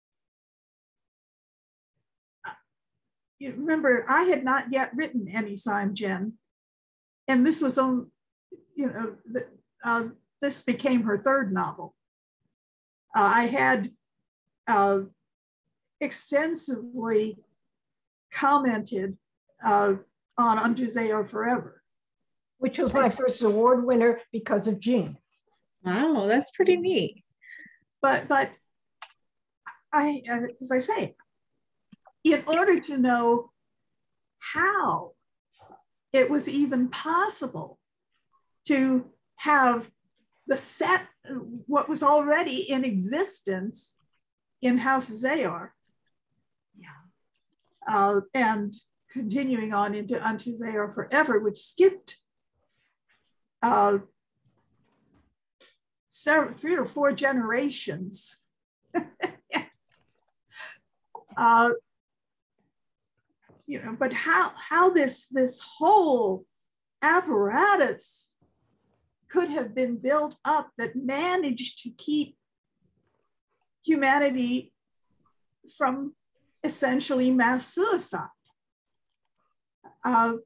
You remember, I had not yet written any Sime Gen, and this was on, you know, the, uh, this became her third novel. Uh, I had uh, extensively commented uh, on Unto Zeo Forever, which was my first award winner because of Jean. Wow, that's pretty neat. But but I, as I say, in order to know how it was even possible to have the set, what was already in existence in House Zayar, yeah, uh, and continuing on into Unto Zayar Forever, which skipped uh, several, three or four generations. uh, you know, but how how this this whole apparatus could have been built up that managed to keep humanity from essentially mass suicide. Uh,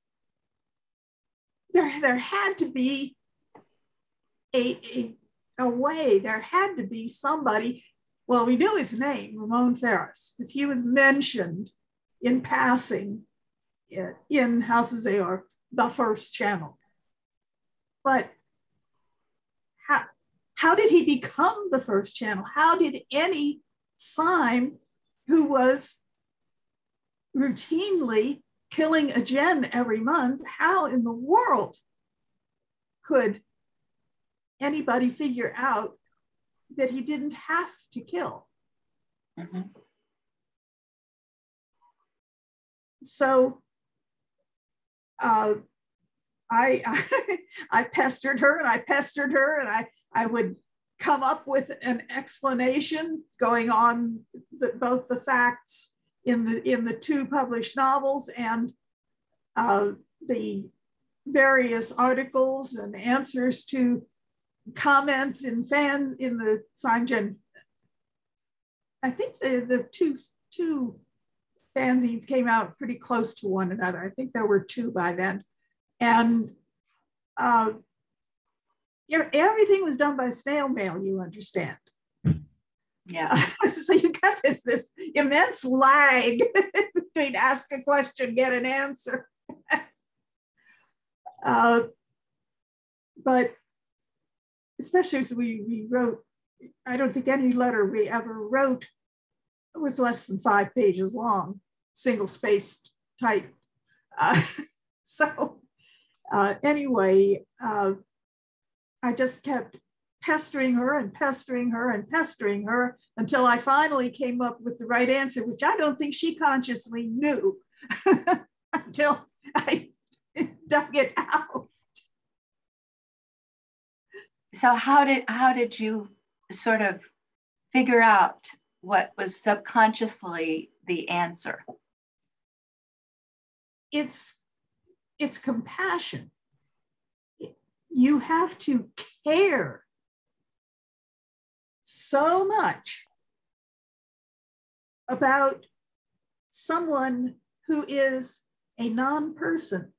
there, there had to be a, a, a way, there had to be somebody, well, we knew his name, Ramon Ferris, because he was mentioned in passing in houses they are the first channel. But how, how did he become the first channel? How did any Sime who was routinely killing a gen every month, how in the world could anybody figure out that he didn't have to kill? Mm-hmm. So uh, I, I I pestered her and I pestered her and I, I would come up with an explanation going on the, both the facts in the in the two published novels and uh, the various articles and answers to comments in fan in the Sime Gen. I think the, the two two fanzines came out pretty close to one another. I think there were two by then. And uh, everything was done by snail mail, you understand. Yeah. Uh, so you got this, this immense lag between ask a question, get an answer. uh, but especially as we, we wrote, I don't think any letter we ever wrote was less than five pages long, single spaced type. Uh, so uh, anyway, uh, I just kept pestering her and pestering her and pestering her until I finally came up with the right answer, which I don't think she consciously knew until I dug it out. So how did how did you sort of figure out what was subconsciously the answer? It's it's compassion. You have to care so much about someone who is a non-person.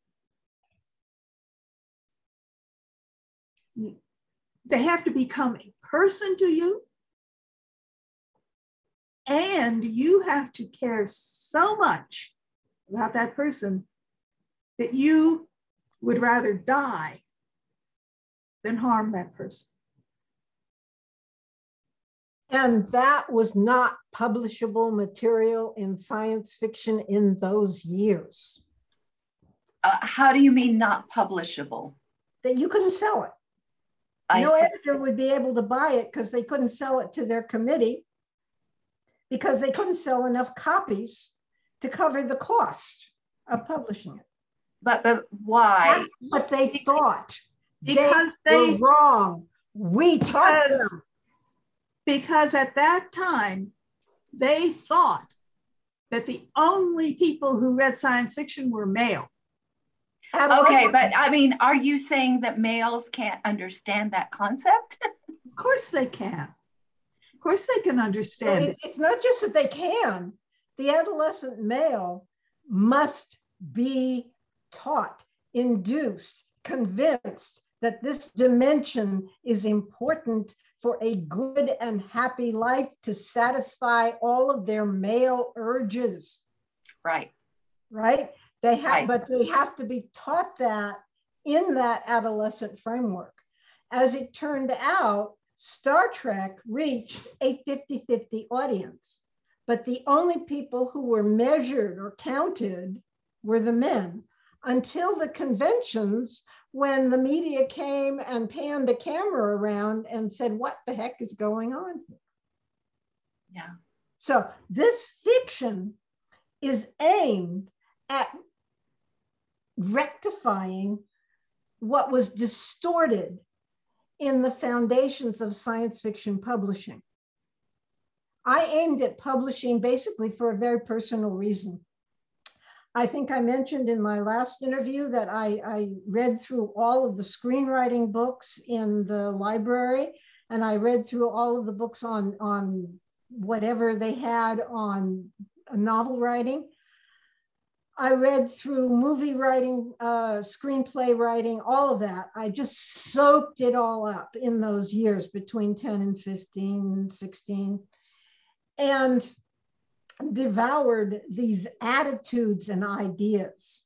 They have to become a person to you, and you have to care so much about that person that you would rather die than harm that person. And that was not publishable material in science fiction in those years. Uh, how do you mean not publishable? That you couldn't sell it. I No see. editor would be able to buy it because they couldn't sell it to their committee because they couldn't sell enough copies to cover the cost of publishing it. But, but why? That's what they thought. Because they, they were wrong. We taught because, them. Because at that time, they thought that the only people who read science fiction were male. Okay, but I mean, are you saying that males can't understand that concept? Of course they can. Of course they can understand it, it. It's not just that they can. The adolescent male must be taught, induced, convinced that this dimension is important for a good and happy life to satisfy all of their male urges. Right. Right? They have, right. But they have to be taught that in that adolescent framework. As it turned out, Star Trek reached a fifty fifty audience, but the only people who were measured or counted were the men until the conventions when the media came and panned the camera around and said, what the heck is going on here? Yeah. So this fiction is aimed at rectifying what was distorted in the foundations of science fiction publishing. I aimed at publishing basically for a very personal reason. I think I mentioned in my last interview that I, I read through all of the screenwriting books in the library, and I read through all of the books on, on whatever they had on novel writing. I read through movie writing, uh, screenplay writing, all of that. I just soaked it all up in those years between ten and fifteen, sixteen. And devoured these attitudes and ideas.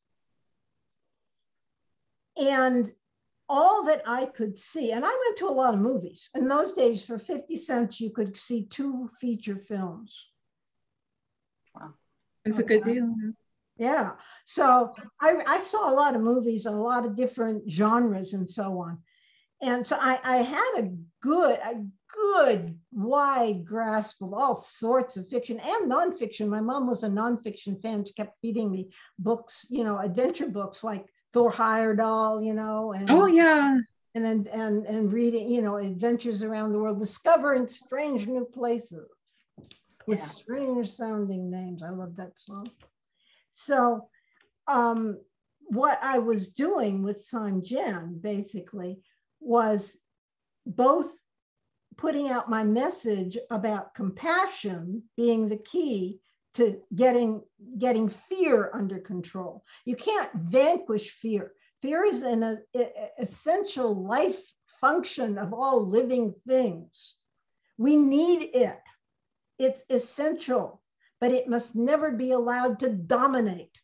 And all that I could see, and I went to a lot of movies. In those days, for fifty cents, you could see two feature films. Wow. It's a good deal. Yeah. So I, I saw a lot of movies, a lot of different genres and so on. And so I, I had a good, a good wide grasp of all sorts of fiction and nonfiction. My mom was a nonfiction fan. She kept feeding me books, you know, adventure books like Thor Heyerdahl, you know, and oh yeah, and then and and reading, you know, adventures around the world, discovering strange new places with yeah. strange sounding names. I love that song. So um, what I was doing with Sime Gen basically was both putting out my message about compassion being the key to getting, getting fear under control. You can't vanquish fear. Fear is an a, a, essential life function of all living things. We need it. It's essential, but it must never be allowed to dominate.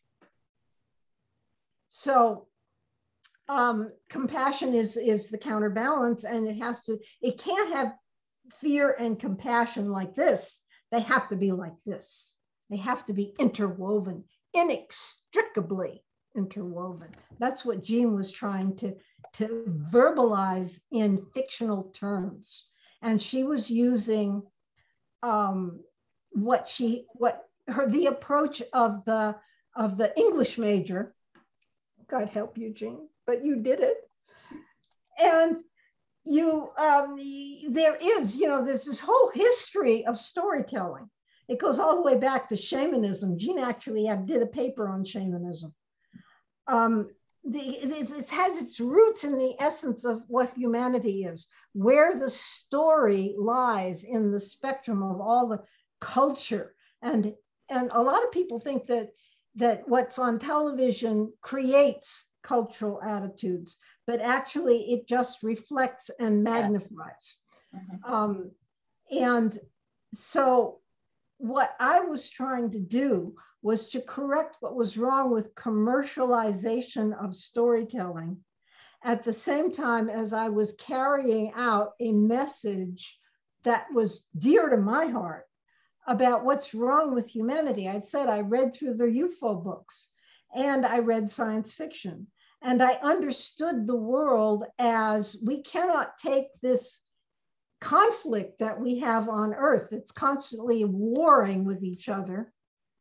So um, compassion is, is the counterbalance, and it has to, it can't have fear and compassion like this. They have to be like this. They have to be interwoven, inextricably interwoven. That's what Jean was trying to, to verbalize in fictional terms. And she was using um, what she, what her, the approach of the, of the English major. God help you, Jean, but you did it. And you, um, there is, you know, there's this whole history of storytelling. It goes all the way back to shamanism. Jean actually did a paper on shamanism. Um, the, it, it has its roots in the essence of what humanity is, where the story lies in the spectrum of all the culture. And, and a lot of people think that, that what's on television creates cultural attitudes, but actually it just reflects and magnifies. Mm-hmm. Um, and so what I was trying to do was to correct what was wrong with commercialization of storytelling at the same time as I was carrying out a message that was dear to my heart about what's wrong with humanity. I'd said I read through the U F O books and I read science fiction, and I understood the world as we cannot take this conflict that we have on Earth that's constantly warring with each other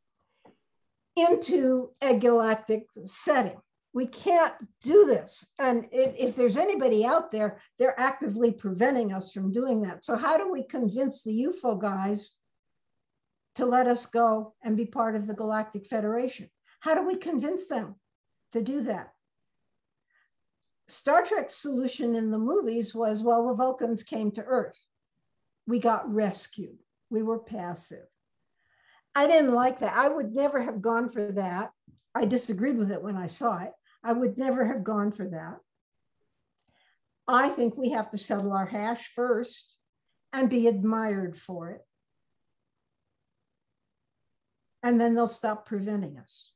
into a galactic setting. We can't do this. And if, if there's anybody out there, they're actively preventing us from doing that. So how do we convince the U F O guys to let us go and be part of the Galactic Federation? How do we convince them to do that? Star Trek's solution in the movies was, well, the Vulcans came to Earth. We got rescued. We were passive. I didn't like that. I would never have gone for that. I disagreed with it when I saw it. I would never have gone for that. I think we have to settle our hash first and be admired for it. And then they'll stop preventing us.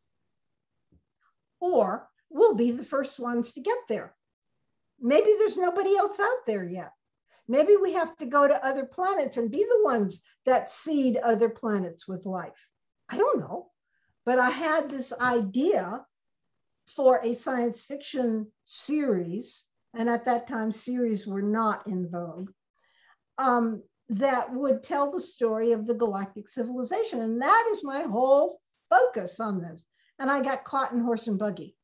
Or we'll be the first ones to get there. Maybe there's nobody else out there yet. Maybe we have to go to other planets and be the ones that seed other planets with life. I don't know. But I had this idea for a science fiction series, and at that time, series were not in vogue, um, that would tell the story of the galactic civilization. And that is my whole focus on this. And I got caught in horse and buggy.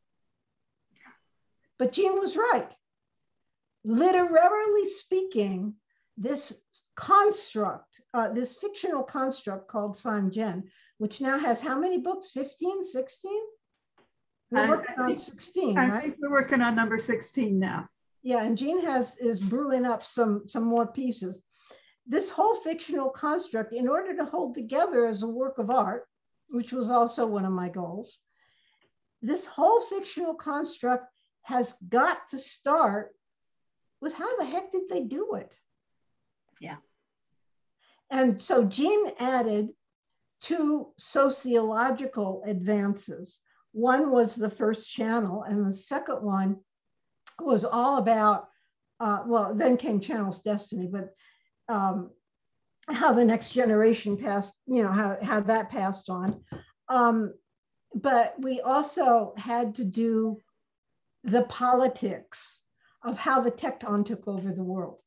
But Jean was right. Literarily speaking, this construct, uh, this fictional construct called Sime Gen, which now has how many books? fifteen, sixteen? We're working on sixteen, I right? think we're working on number sixteen now. Yeah, and Jean has is brewing up some, some more pieces. This whole fictional construct, in order to hold together as a work of art, which was also one of my goals, this whole fictional construct has got to start with how the heck did they do it? Yeah. And so Jean added two sociological advances. One was the first channel, and the second one was all about, uh, well, then came Channel's Destiny, but um, how the next generation passed, you know, how, how that passed on. Um, but we also had to do the politics of how the tecton took over the world.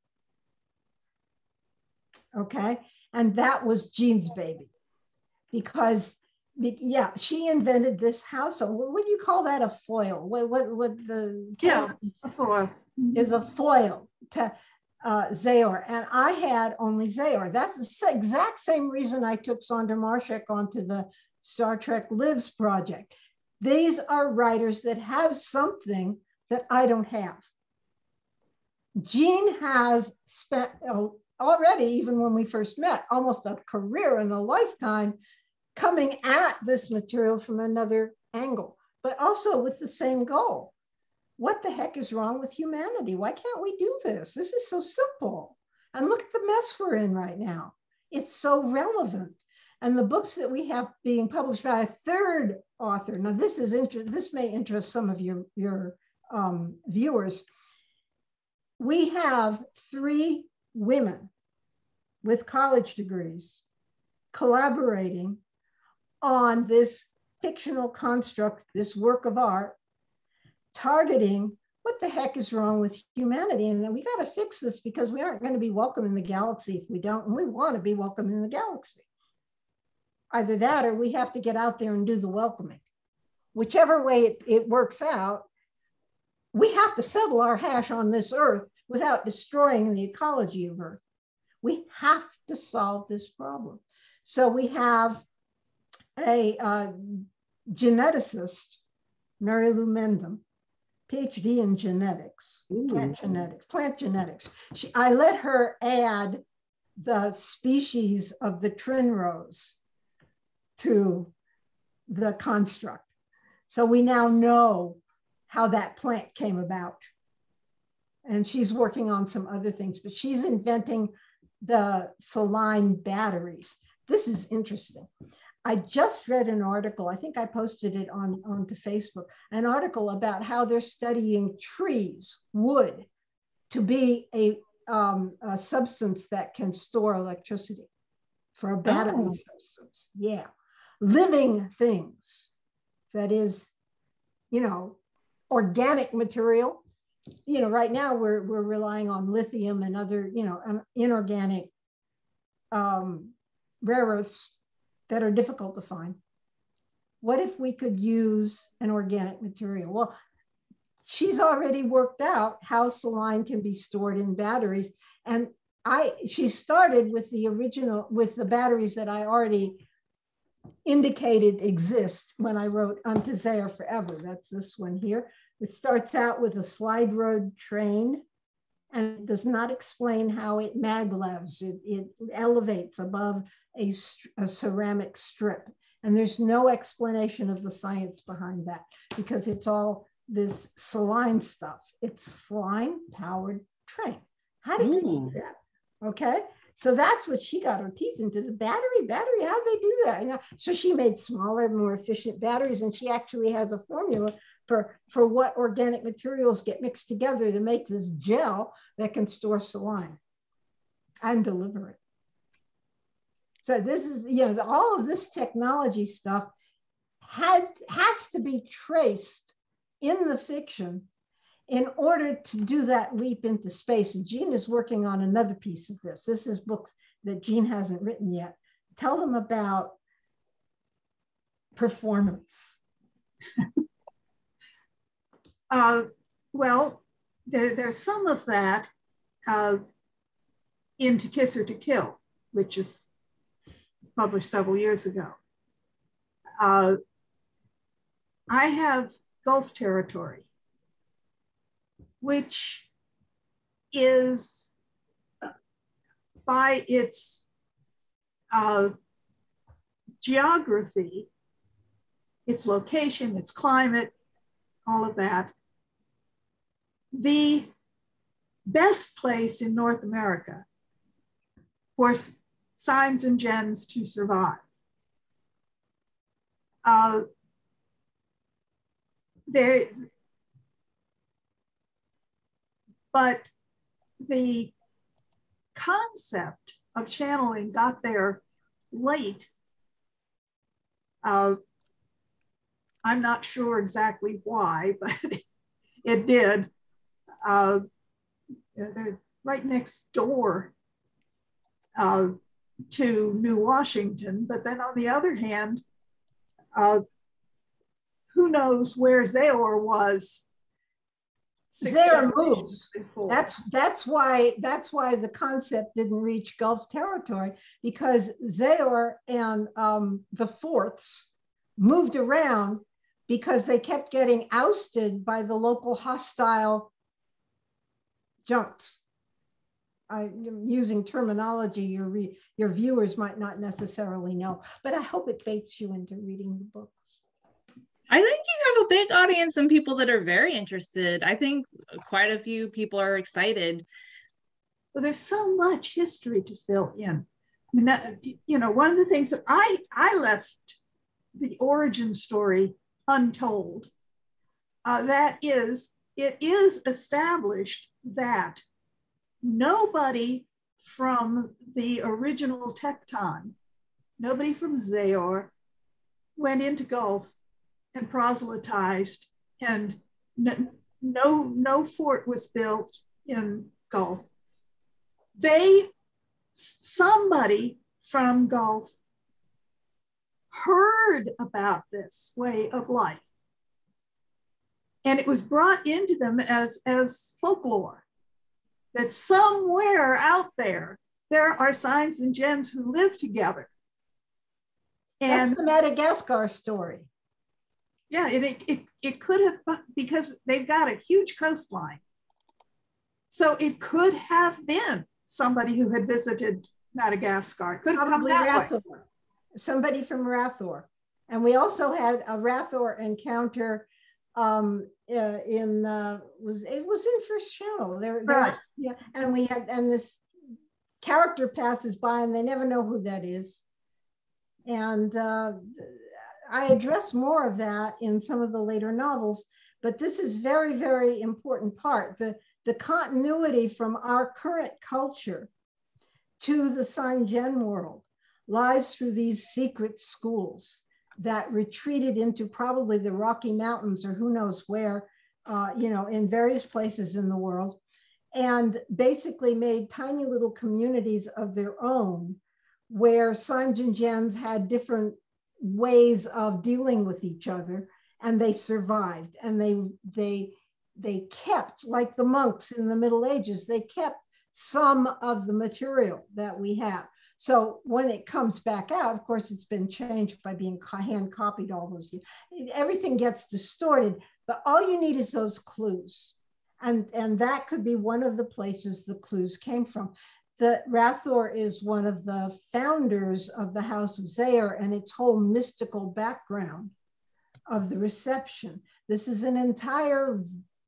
Okay, and that was Jean's baby, because yeah, she invented this household. What, what do you call that? A foil? What what what the yeah, a foil is a foil to uh, Zayor, and I had only Zayor. That's the exact same reason I took Sandra Marshak onto the Star Trek Lives project. These are writers that have something that I don't have. Jean has spent uh, already, even when we first met, almost a career and a lifetime coming at this material from another angle, but also with the same goal. What the heck is wrong with humanity? Why can't we do this? This is so simple. And look at the mess we're in right now. It's so relevant. And the books that we have being published by a third author. Now, this is inter- this may interest some of your, your um, viewers. We have three women with college degrees collaborating on this fictional construct, this work of art, targeting what the heck is wrong with humanity. And we got to fix this, because we aren't going to be welcome in the galaxy if we don't, and we want to be welcome in the galaxy. Either that, or we have to get out there and do the welcoming. Whichever way it, it works out, we have to settle our hash on this earth without destroying the ecology of Earth. We have to solve this problem. So we have a uh, geneticist, Mary Lou Mendham, PhD in genetics, Ooh. plant genetics, plant genetics. She, I let her add the species of the Trinrose to the construct. So we now know how that plant came about. And she's working on some other things, but she's inventing the saline batteries. This is interesting. I just read an article, I think I posted it on onto Facebook, an article about how they're studying trees, wood, to be a, um, a substance that can store electricity for a battery oh. substance. Yeah, living things, that is, you know, organic material. You know, right now we're, we're relying on lithium and other, you know, inorganic um, rare earths that are difficult to find. What if we could use an organic material? Well, she's already worked out how saline can be stored in batteries. And I, she started with the original, with the batteries that I already indicated exist when I wrote Unto Zayor Forever. That's this one here. It starts out with a slide road train, and it does not explain how it maglevs. It, it elevates above a, a ceramic strip. And there's no explanation of the science behind that, because it's all this saline stuff. It's saline powered train. How did Ooh. they do that? Okay. So that's what she got her teeth into, the battery, battery, how'd they do that? You know, so she made smaller, more efficient batteries, and she actually has a formula for, for what organic materials get mixed together to make this gel that can store saline and deliver it. So this is, you know, the, all of this technology stuff had, has to be traced in the fiction in order to do that leap into space. And Jean is working on another piece of this. This is books that Jean hasn't written yet. Tell them about performance. uh, well, there, there's some of that uh, in To Kiss or To Kill, which is published several years ago. Uh, I have Gulf territory, which is, by its uh, geography, its location, its climate, all of that, the best place in North America for Simes and Gens to survive. uh, they, but the concept of channeling got there late. Uh, I'm not sure exactly why, but it did. Uh, right next door uh, to New Washington. But then on the other hand, uh, who knows where Zayor was? Zayor moves. Before. That's that's why that's why the concept didn't reach Gulf territory, because Zayor and um, the forts moved around because they kept getting ousted by the local hostile junks. I'm using terminology your re, your viewers might not necessarily know, but I hope it baits you into reading the book. I think you have a big audience and people that are very interested. I think quite a few people are excited. Well, there's so much history to fill in. I mean, that, you know, one of the things that I, I left the origin story untold. Uh, that is, it is established that nobody from the original Tecton, nobody from Zayor, went into Gulf and proselytized, and no, no, no fort was built in Gulf. They, somebody from Gulf heard about this way of life, and it was brought into them as, as folklore, that somewhere out there, there are Simes and Gens who live together. And that's the Madagascar story. Yeah, it, it, it could have, because they've got a huge coastline. So it could have been somebody who had visited Madagascar. It could have Probably come that Rathor. way. Somebody from Rathor. And we also had a Rathor encounter um, uh, in, uh, was it was in First Channel. There, there, Right. Yeah, and we had, and this character passes by and they never know who that is. And uh, I address more of that in some of the later novels, but this is very, very important part. The, the continuity from our current culture to the Sime Gen world lies through these secret schools that retreated into probably the Rocky Mountains or who knows where, uh, you know, in various places in the world, and basically made tiny little communities of their own where Sime Gen Gens had different ways of dealing with each other, and they survived, and they they they kept, like the monks in the Middle Ages, they kept some of the material that we have. So when it comes back out, of course, it's been changed by being hand copied all those years. Everything gets distorted, but all you need is those clues. And, and that could be one of the places the clues came from. The Rathor is one of the founders of the House of Zayor and its whole mystical background of the reception. This is an entire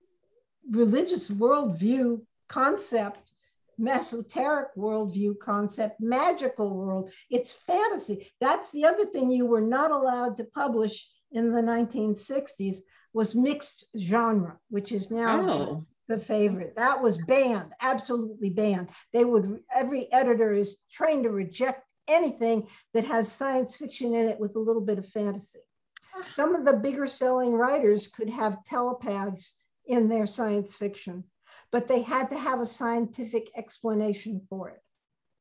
religious worldview concept, esoteric worldview concept, magical world. It's fantasy. That's the other thing you were not allowed to publish in the nineteen sixties was mixed genre, which is now Oh. the favorite. That was banned, absolutely banned. They would, every editor is trained to reject anything that has science fiction in it with a little bit of fantasy. Some of the bigger selling writers could have telepaths in their science fiction, but they had to have a scientific explanation for it.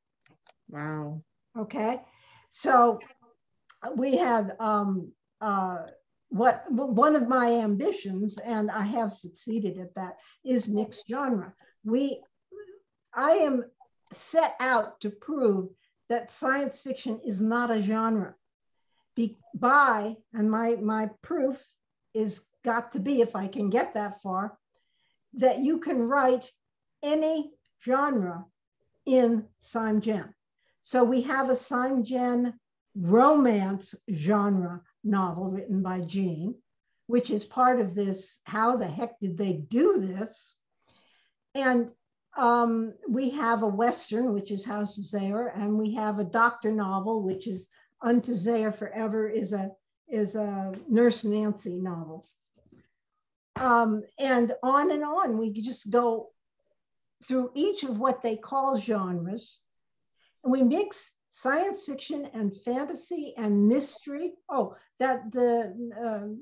Wow. Okay. So we had um, uh, what one of my ambitions, and I have succeeded at that, is mixed genre. We, I am set out to prove that science fiction is not a genre. Be, by, and my, my proof is got to be, if I can get that far, that you can write any genre in Sime Gen. So we have a Sime Gen romance genre novel written by Jean, which is part of this, how the heck did they do this? And um, we have a Western, which is House of Zayor, and we have a doctor novel, which is Unto Zayor Forever, is a, is a Nurse Nancy novel. Um, and on and on, we just go through each of what they call genres, and we mix science fiction and fantasy and mystery. Oh, that the um,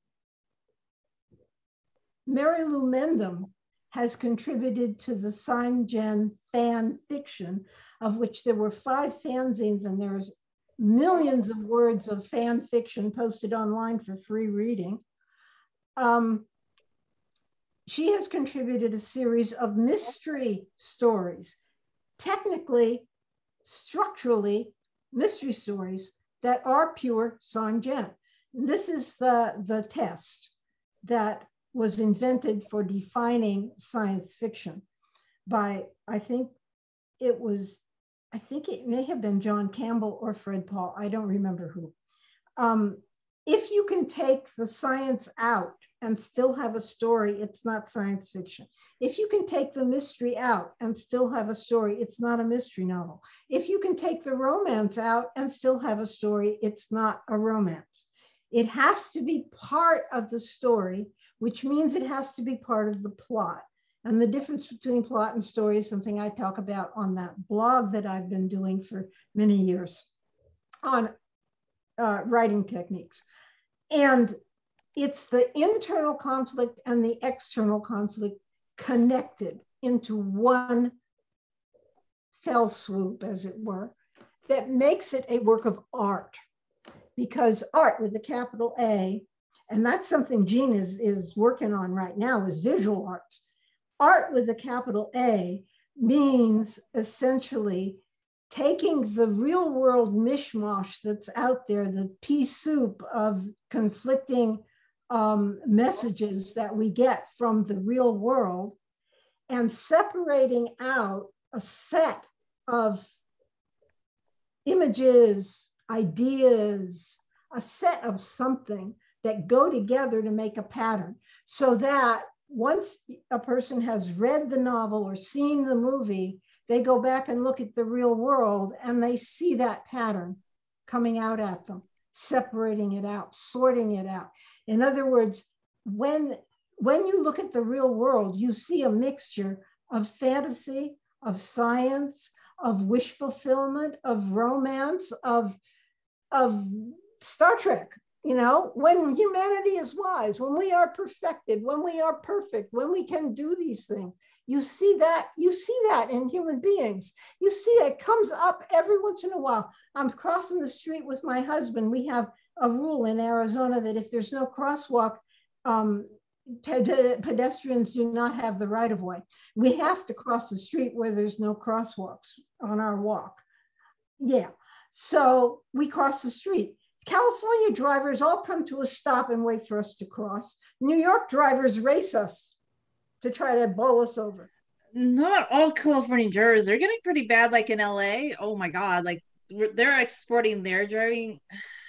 Mary Lou Mendham has contributed to the Sime Gen fan fiction, of which there were five fanzines, and there's millions of words of fan fiction posted online for free reading. Um, she has contributed a series of mystery stories, technically, structurally, mystery stories that are pure Sime Gen. This is the, the test that was invented for defining science fiction by, I think it was, I think it may have been John Campbell or Fred Paul, I don't remember who. Um, if you can take the science out and still have a story, it's not science fiction. If you can take the mystery out and still have a story, it's not a mystery novel. If you can take the romance out and still have a story, it's not a romance. It has to be part of the story, which means it has to be part of the plot. And the difference between plot and story is something I talk about on that blog that I've been doing for many years on uh, writing techniques. And it's the internal conflict and the external conflict connected into one fell swoop, as it were, that makes it a work of art. Because art with a capital A, and that's something Jean is, is working on right now, is visual arts. Art with a capital A means essentially taking the real world mishmash that's out there, the pea soup of conflicting um, messages that we get from the real world, and separating out a set of images, ideas, a set of something that go together to make a pattern, so that once a person has read the novel or seen the movie, they go back and look at the real world and they see that pattern coming out at them, separating it out, sorting it out. In other words, when, when you look at the real world, you see a mixture of fantasy, of science, of wish fulfillment, of romance, of, of Star Trek. You know, when humanity is wise, when we are perfected, when we are perfect, when we can do these things, you see that, you see that in human beings. You see it comes up every once in a while. I'm crossing the street with my husband. We have a rule in Arizona that if there's no crosswalk, um, pedestrians do not have the right of way. We have to cross the street where there's no crosswalks on our walk. Yeah, so we cross the street. California drivers all come to a stop and wait for us to cross. New York drivers race us to try to bowl us over. Not all California drivers. They're getting pretty bad, like in L A. Oh my God, like they're exporting their driving.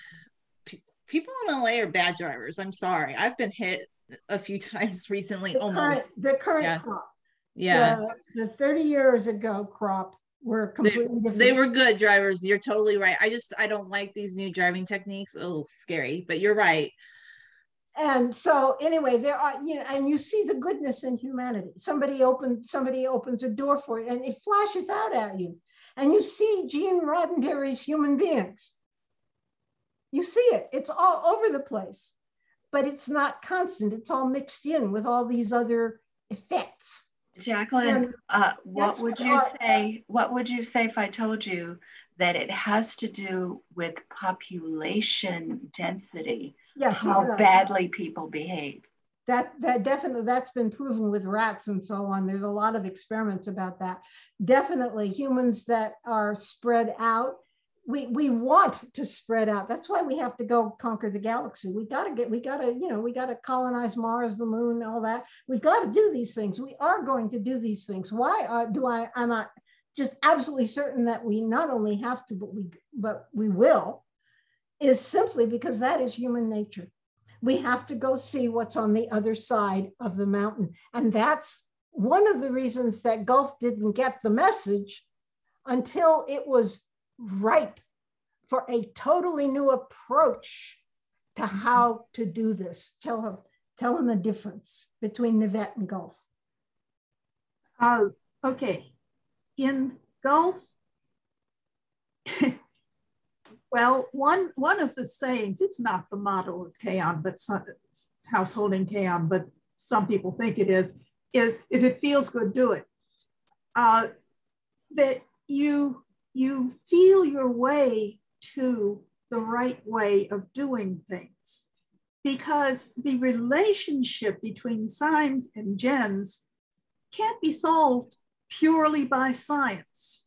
People in L A are bad drivers. I'm sorry. I've been hit a few times recently, the almost. Current, the current yeah. crop. Yeah. The, the thirty years ago crop were completely they, different. They were good drivers. You're totally right. I just, I don't like these new driving techniques. Oh, scary, but you're right. And so anyway, there are, you know, and you see the goodness in humanity. Somebody opens, somebody opens a door for you and it flashes out at you. And you see Gene Roddenberry's Human Beings. You see it, it's all over the place, but it's not constant. It's all mixed in with all these other effects. Jacqueline, uh, what would you art, say, what would you say if I told you that it has to do with population density, yes, how badly people behave? That, that definitely, that's been proven with rats and so on. There's a lot of experiments about that. Definitely humans that are spread out, we, we want to spread out. That's why we have to go conquer the galaxy. We gotta get, we gotta, you know, we gotta colonize Mars, the moon, all that. We've got to do these things. We are going to do these things. Why uh, do I, I'm not just absolutely certain that we not only have to, but we, but we will, is simply because that is human nature. We have to go see what's on the other side of the mountain. And that's one of the reasons that Gulf didn't get the message until it was ripe for a totally new approach to how to do this. Tell them, tell them the difference between Nivette and Gulf. Uh, okay, in Gulf, well, one, one of the sayings, it's not the motto of K-On, but some, householding K-On, but some people think it is, is if it feels good, do it. Uh, that you, you feel your way to the right way of doing things, because the relationship between Sime and Gens can't be solved purely by science.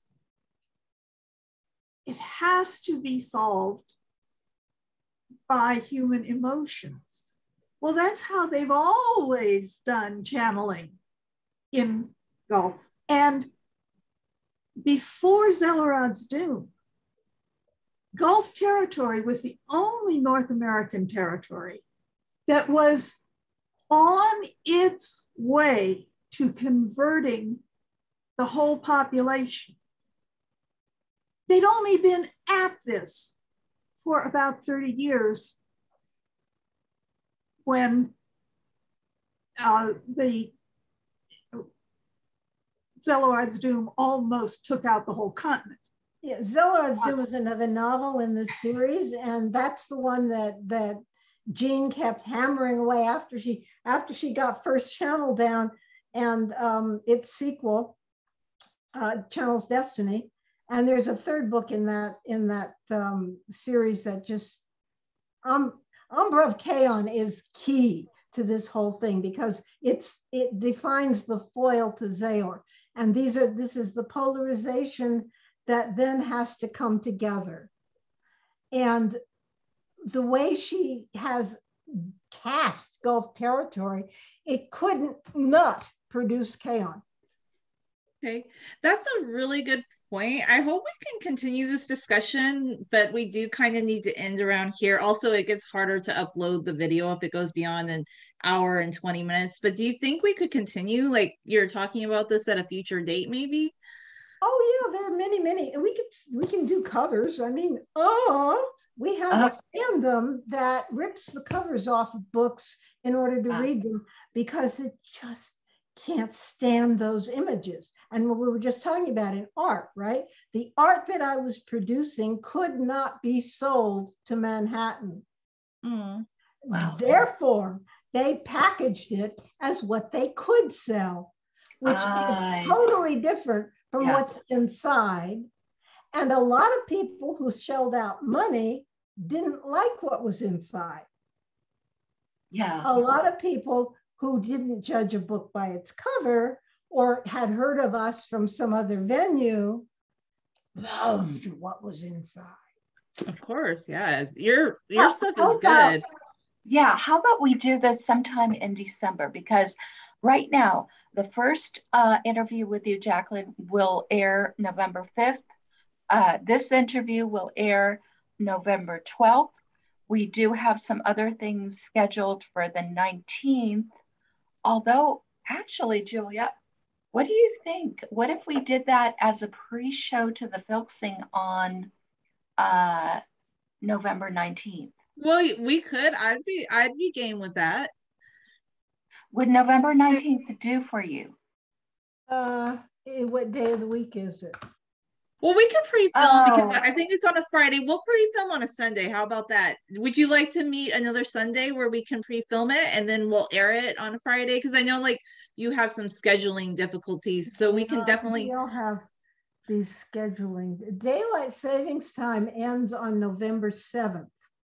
It has to be solved by human emotions. Well, that's how they've always done channeling in Gulf. And before Zellerod's Doom, Gulf territory was the only North American territory that was on its way to converting the whole population. They'd only been at this for about thirty years when uh, the Zellerod's Doom almost took out the whole continent. Yeah, Zellerod's Doom is another novel in this series, and that's the one that that Jean kept hammering away after she after she got first Channel down, and um, its sequel, uh, Channel's Destiny. And there's a third book in that in that um, series that just um, Umbra of K-On is key to this whole thing, because it's it defines the foil to Zaor, and these are this is the polarization that then has to come together. And the way she has cast Gulf territory, it couldn't not produce K-On. Okay, that's a really good point. I hope we can continue this discussion, but we do kind of need to end around here. Also, it gets harder to upload the video if it goes beyond an hour and twenty minutes. But do you think we could continue, like you're talking about this at a future date maybe? Oh yeah, there are many, many. And we could we can do covers. I mean, oh, we have uh, a fandom that rips the covers off of books in order to uh, read them, because it just can't stand those images. And what we were just talking about in art, right? The art that I was producing could not be sold to Manhattan. Mm. Wow. Therefore, they packaged it as what they could sell, which uh, is totally different from yeah. what's inside. And a lot of people who shelled out money didn't like what was inside. Yeah. A lot of people who didn't judge a book by its cover or had heard of us from some other venue loved what was inside. Of course, yes. Your your well, stuff is about, good. Yeah, how about we do this sometime in December? Because right now, the first uh, interview with you, Jacqueline, will air November fifth. Uh, this interview will air November twelfth. We do have some other things scheduled for the nineteenth. Although, actually, Julia, what do you think? What if we did that as a pre-show to the Filksing on uh, November nineteenth? Well, we could. I'd be I'd be game with that. Would November nineteenth do for you? Uh, what day of the week is it? Well, we can pre-film oh. because I think it's on a Friday. We'll pre-film on a Sunday. How about that? Would you like to meet another Sunday where we can pre-film it and then we'll air it on a Friday? Because I know like you have some scheduling difficulties, so we can uh, definitely. We'll have these scheduling. Daylight savings time ends on November seventh.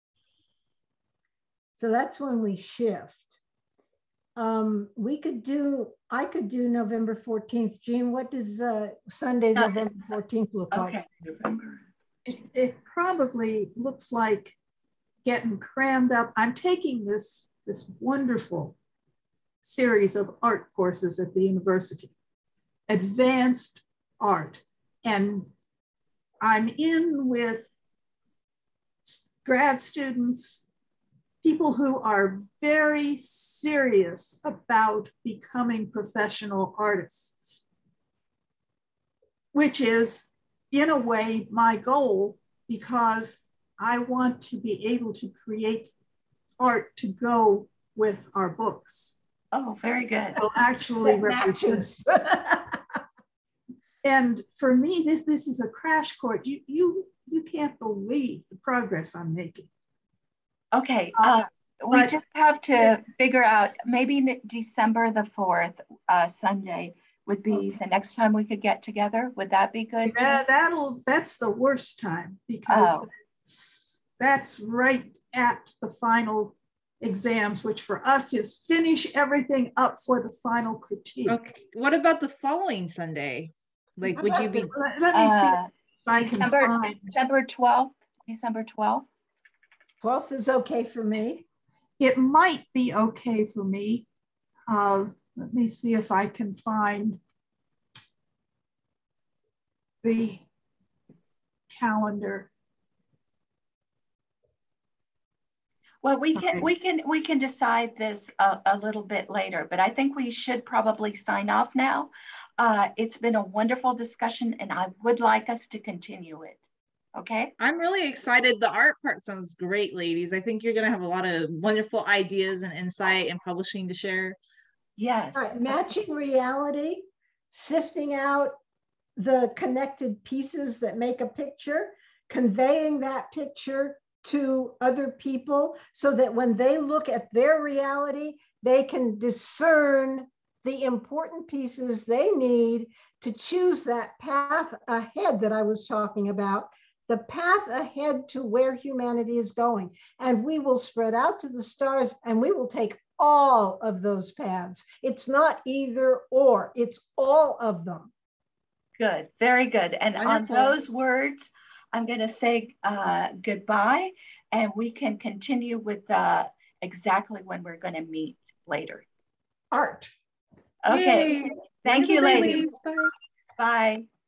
So that's when we shift. Um, we could do, I could do November fourteenth. Jean, what does uh, Sunday, November fourteenth look okay. like? It, it probably looks like getting crammed up. I'm taking this, this wonderful series of art courses at the university, advanced art. And I'm in with grad students, people who are very serious about becoming professional artists, which is, in a way, my goal, because I want to be able to create art to go with our books. Oh, very good. Will actually represent. And for me, this this is a crash course. You you you can't believe the progress I'm making. Okay, uh, we but, just have to figure out maybe December the fourth, uh, Sunday would be okay. the next time we could get together. Would that be good? That, that'll that's the worst time because Oh. that's, that's right at the final exams, which for us is finish everything up for the final critique. Okay. What about the following Sunday? Like, would you be? Let, let me see Uh, if I December, can find. December twelfth, December twelfth. twelfth is okay for me. It might be okay for me. Uh, let me see if I can find the calendar. Well, we can we can we can decide this a, a little bit later, but I think we should probably sign off now. Uh, it's been a wonderful discussion, and I would like us to continue it. Okay. I'm really excited. The art part sounds great, ladies. I think you're going to have a lot of wonderful ideas and insight and publishing to share. Yes. All right, matching reality, sifting out the connected pieces that make a picture, conveying that picture to other people so that when they look at their reality, they can discern the important pieces they need to choose that path ahead that I was talking about, the path ahead to where humanity is going. And we will spread out to the stars and we will take all of those paths. It's not either or, it's all of them. Good, very good. And Wonderful. on those words, I'm going to say uh, goodbye, and we can continue with uh, exactly when we're going to meet later. Art. Okay. Yay. Thank Wonderful you, day, ladies. ladies. Bye. Bye.